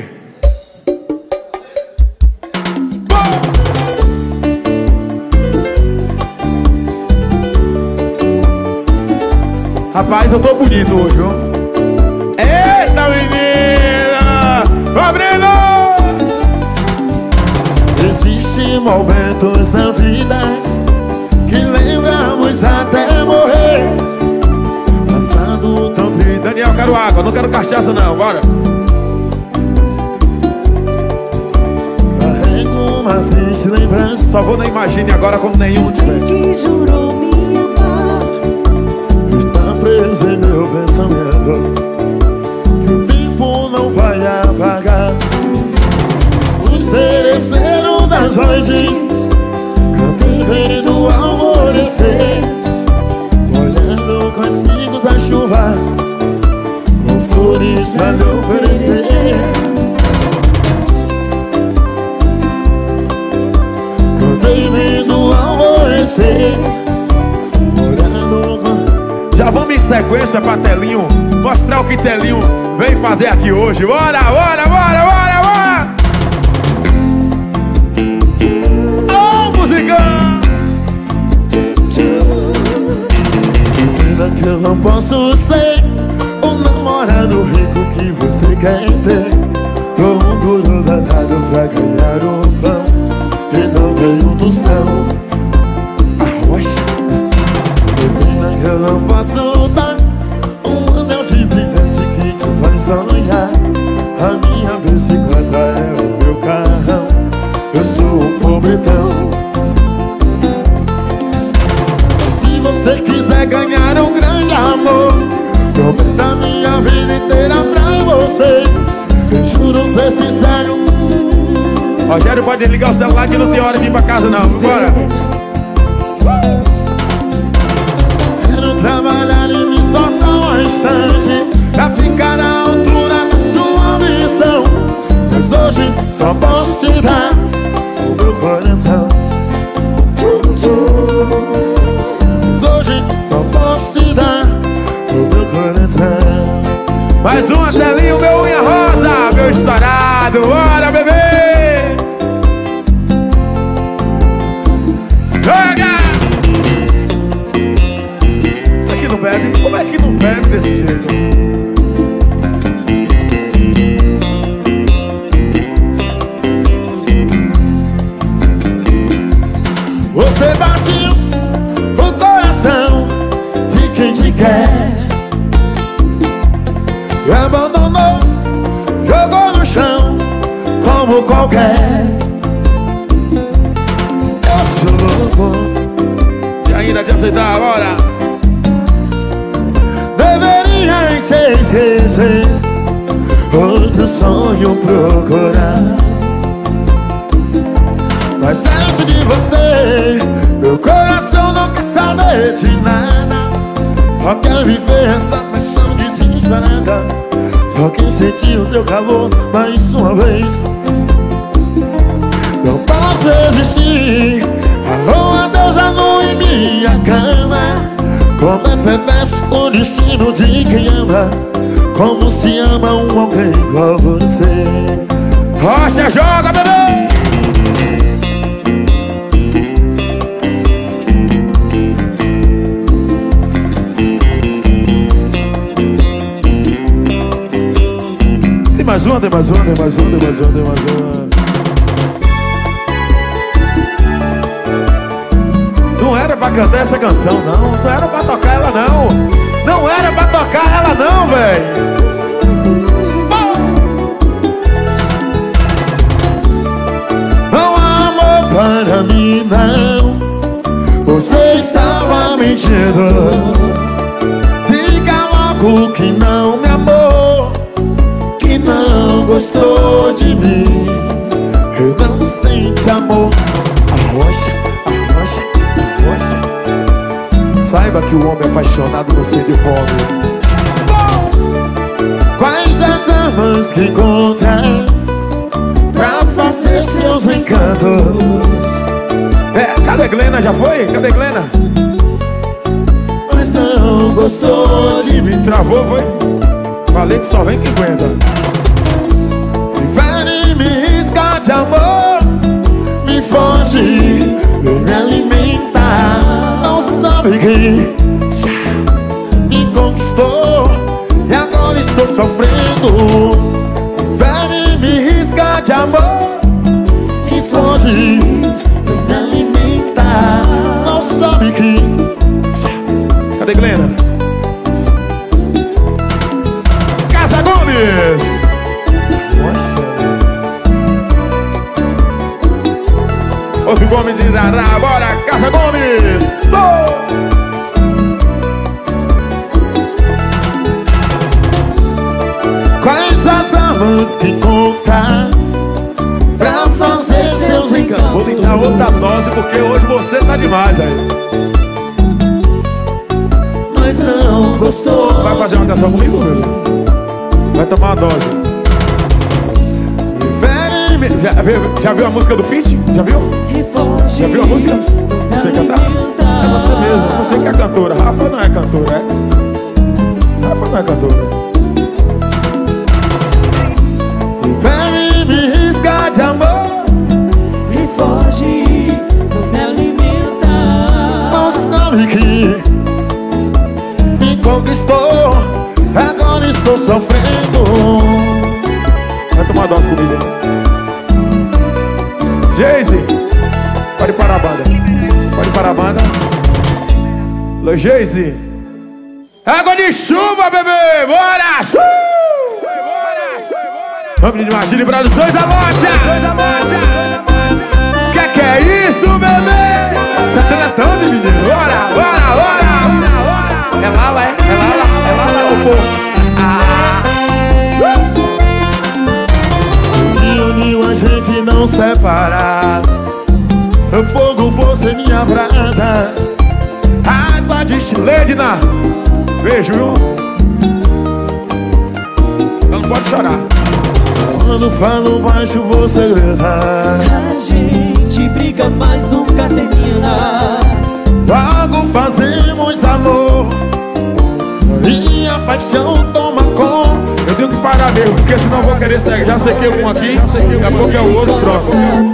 Rapaz, eu tô bonito hoje, viu? Eita, menina! Abrindo! Existem momentos na vida que lembramos até morrer. Passado tão triste. Daniel, quero água, não quero cachaça não, bora! Carrego uma triste lembrança. Só vou na Imagine agora quando nenhum tiver. Que jurou me amar. Está preso em meu pensamento, que o tempo não vai apagar. O cereceiro das noites, caminho do alvorecer, olhando com os amigos a chuva, com flores pra lhe oferecer. Caminho do alvorecer, olhando com... Já vamos em sequência pra Telinho mostrar o que Telinho vem fazer aqui hoje. Bora, bora, bora, bora, bora! Ô, musicão! Menina que eu não posso ser o namorado rico que você quer ter. Tô um duro danado pra ganhar um pão e não ganho um tostão. sonhar. A minha bicicleta é o meu carrão. Eu sou um pobretão. Mas se você quiser ganhar um grande amor, prometa minha vida inteira pra você. Eu juro ser sincero. Rogério, pode ligar o celular que não tem hora de ir pra casa não. Bora. Quero trabalhar em mim só um instante, pra ficar à altura da sua ambição. Mas hoje só posso te dar o meu coração. Mas hoje só posso te dar o meu coração. Mais uma telinha, o meu unha rosa, meu estourado. Bora, bebê. Joga! Como é que não bebe? Como é que não bebe desse jeito? Você bate o coração de quem te quer e abandonou, jogou no chão como qualquer. Eu sou louco E ainda te aceitar, bora! deveria te esquecer, outro sonho procurar. Mas dentro de você, meu coração não quer saber de nada. Só quer viver essa paixão desesperada. Só quem sentiu teu calor mais uma vez. Não posso resistir. Alô, adeus, a lua em minha cama. Como é perverso o destino de quem ama. Como se ama um alguém igual você. Rocha, joga, bebê! Tem mais uma, tem mais uma, tem mais uma, tem mais uma, tem mais uma. Não era pra cantar essa canção, não. Não era pra tocar ela, não. Não era pra tocar ela, não, velho. Não há amor para mim, não. Você estava mentindo. Diga logo que não me amou, que não gostou de mim. Eu não sente amor. Arrocha, arrocha, arrocha. Saiba que o homem apaixonado não sente fome. Quais as armas que encontra pra fazer seus encantos? Cadê Glena? Já foi? Cadê Glena? Mas não gostou de mim. Travou, foi? Falei que só vem quem aguenta. Vem me riscar de amor, me foge, me alimenta. Não sabe que me conquistou e agora estou sofrendo. Vem me riscar de amor, me foge, me alimenta. Não sabe que. Cadê Glena? Casa Gomes! Outro Gomes de Dará, bora, Casa Gomes! Quais as armas que encontrar pra fazer seus encantos? Vou tentar outra dose porque hoje você tá demais aí. Mas não gostou. Vai fazer uma canção comigo, meu? Vai tomar uma dose. Já viu a música do Fit? Já viu? Já viu a música? Você cantar? É você mesmo, você que é cantora. Rafa não é cantora, é? Rafa não é cantora. Vem me riscar de amor, Me foge, me alimenta. não sabe que me conquistou, agora estou sofrendo. Vai tomar dose comigo. Geise, pode parar a banda. Pode parar a banda. Alô, Geise. Água de chuva, bebê! Bora! Bora! Vamos de Martini Produções, a loja. Que é isso, bebê? Você tá tratando, menino? Bora, bora, bora. É Lala, é? É Lala, o povo. Que uniu a gente não separar. O fogo fosse minha brasa, água de Ledna, beijo, viu? Não pode chorar. Quando falo baixo você grita. A gente briga, mas nunca termina. Logo fazemos amor e a paixão toma conta. Eu tenho que parar mesmo, porque senão eu vou querer seguir. Já sequei um aqui, daqui a pouco é o outro, pronto.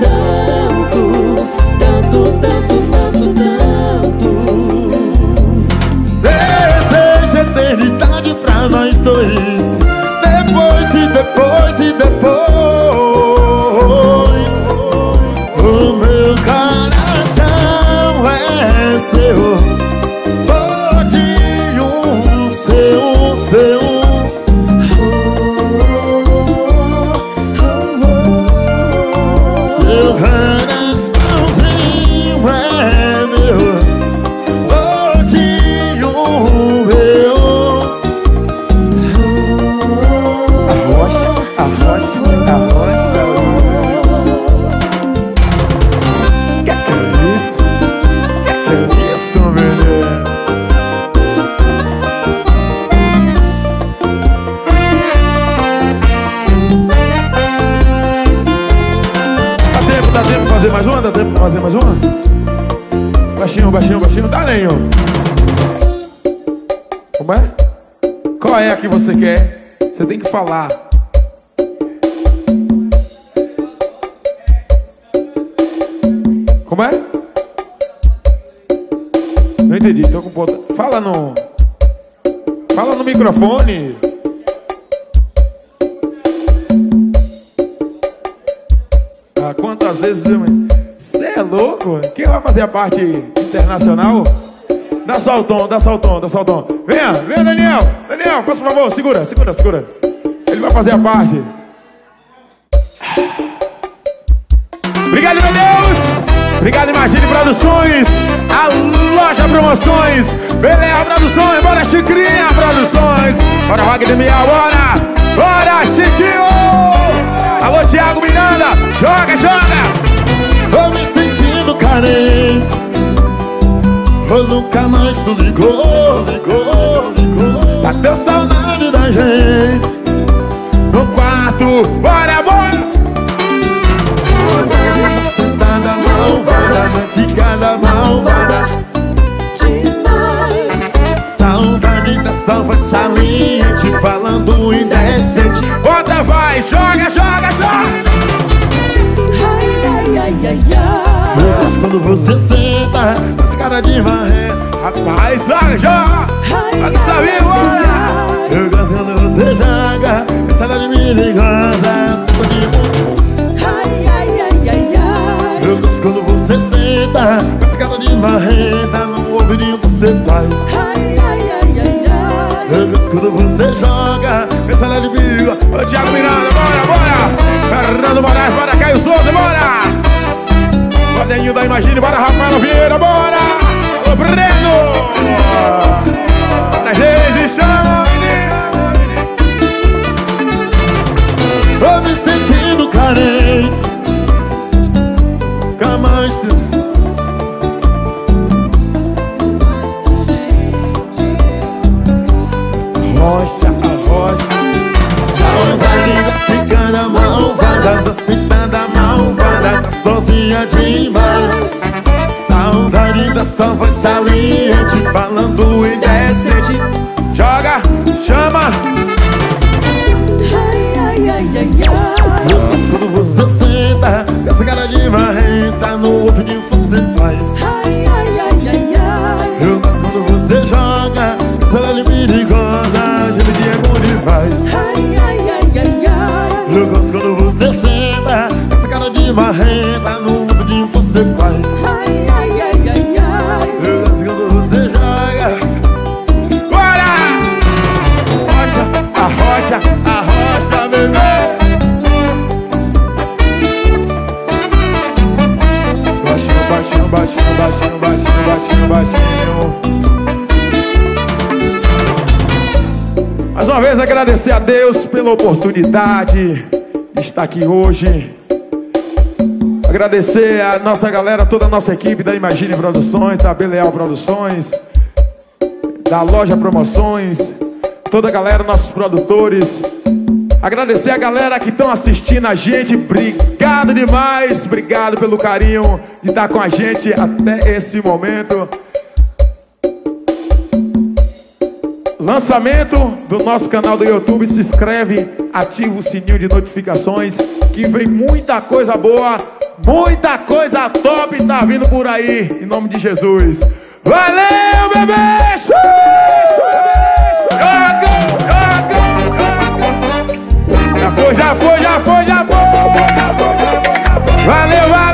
Desejo eternidade pra nós dois. Depois e depois e depois. O meu coração é seu. Todinho seu. Seu coraçãozinho é meu. Todinho meu. A rocha. Que é isso? Que é isso, menino? Dá tempo de fazer mais uma? Dá tempo de fazer mais uma? Baixinho, dá nenhum. Como é? Qual é a que você quer? Você tem que falar. Como é? Não entendi, tô com ponta. Fala no microfone. Quantas vezes você é louco? Quem vai fazer a parte internacional? Dá só o tom. Venha, Daniel, faça um favor, segura. Ele vai fazer a parte. Obrigado, meu Deus. Obrigado, Imagine Produções, a Loja Promoções, Beleza Produções, bora Chicrinha Produções, bora Wagner Miau, bora Chiquinho. Alô, Thiago Miranda, joga! Tô me sentindo carente. Nunca mais tu ligou. Bateu saudade da gente no quarto, bora! Sentada malvada, ficada malvada demais. Saudade da salva saliente, falando indecente. Bota, vai, joga! Meu Deus, quando você senta, faz cara de varrer. Rapaz, joga! Vai que sabia, bora! Eu gosto quando você joga, essa de perigosa, sinto de muito. Eu gosto quando você senta, faz cara de varreta, no ouvidinho você faz. Eu gosto quando você joga, essa de perigosa. Ô, Thiago Miranda, bora! Fernando Moraes, bora, Caio Souza, bora! Guardeninho da Imagine, bora, Rafael Vieira, bora! Alô, Breno! Bora, Geise, chama! Tô me sentindo carente. Jamais rocha. Saudade da ficada malvada, da sentada malvada, das dozinhas demais. Saudade da sua voz saliente, falando indecente. Joga, chama! Mas quando você senta, essa cara de marrenta, no ouvidinho você faz. Eu gosto quando você joga, essa de perigosa, gente de bom demais. Eu gosto quando você senta, essa cara de marrenta, no ouvidinho você faz. Eu gosto quando você joga. Bora! Rocha, bebê! uma vez agradecer a Deus pela oportunidade de estar aqui hoje. Agradecer a nossa galera, toda a nossa equipe da Imagine Produções, da Beleal Produções, da Loja Promoções, toda a galera, nossos produtores. Agradecer a galera que estão assistindo a gente. Obrigado demais, obrigado pelo carinho de estar com a gente até esse momento. Lançamento do nosso canal do YouTube. Se inscreve, ativa o sininho de notificações, que vem muita coisa boa, muita coisa top tá vindo por aí, em nome de Jesus. Valeu, bebê! Já foi. Valeu, valeu!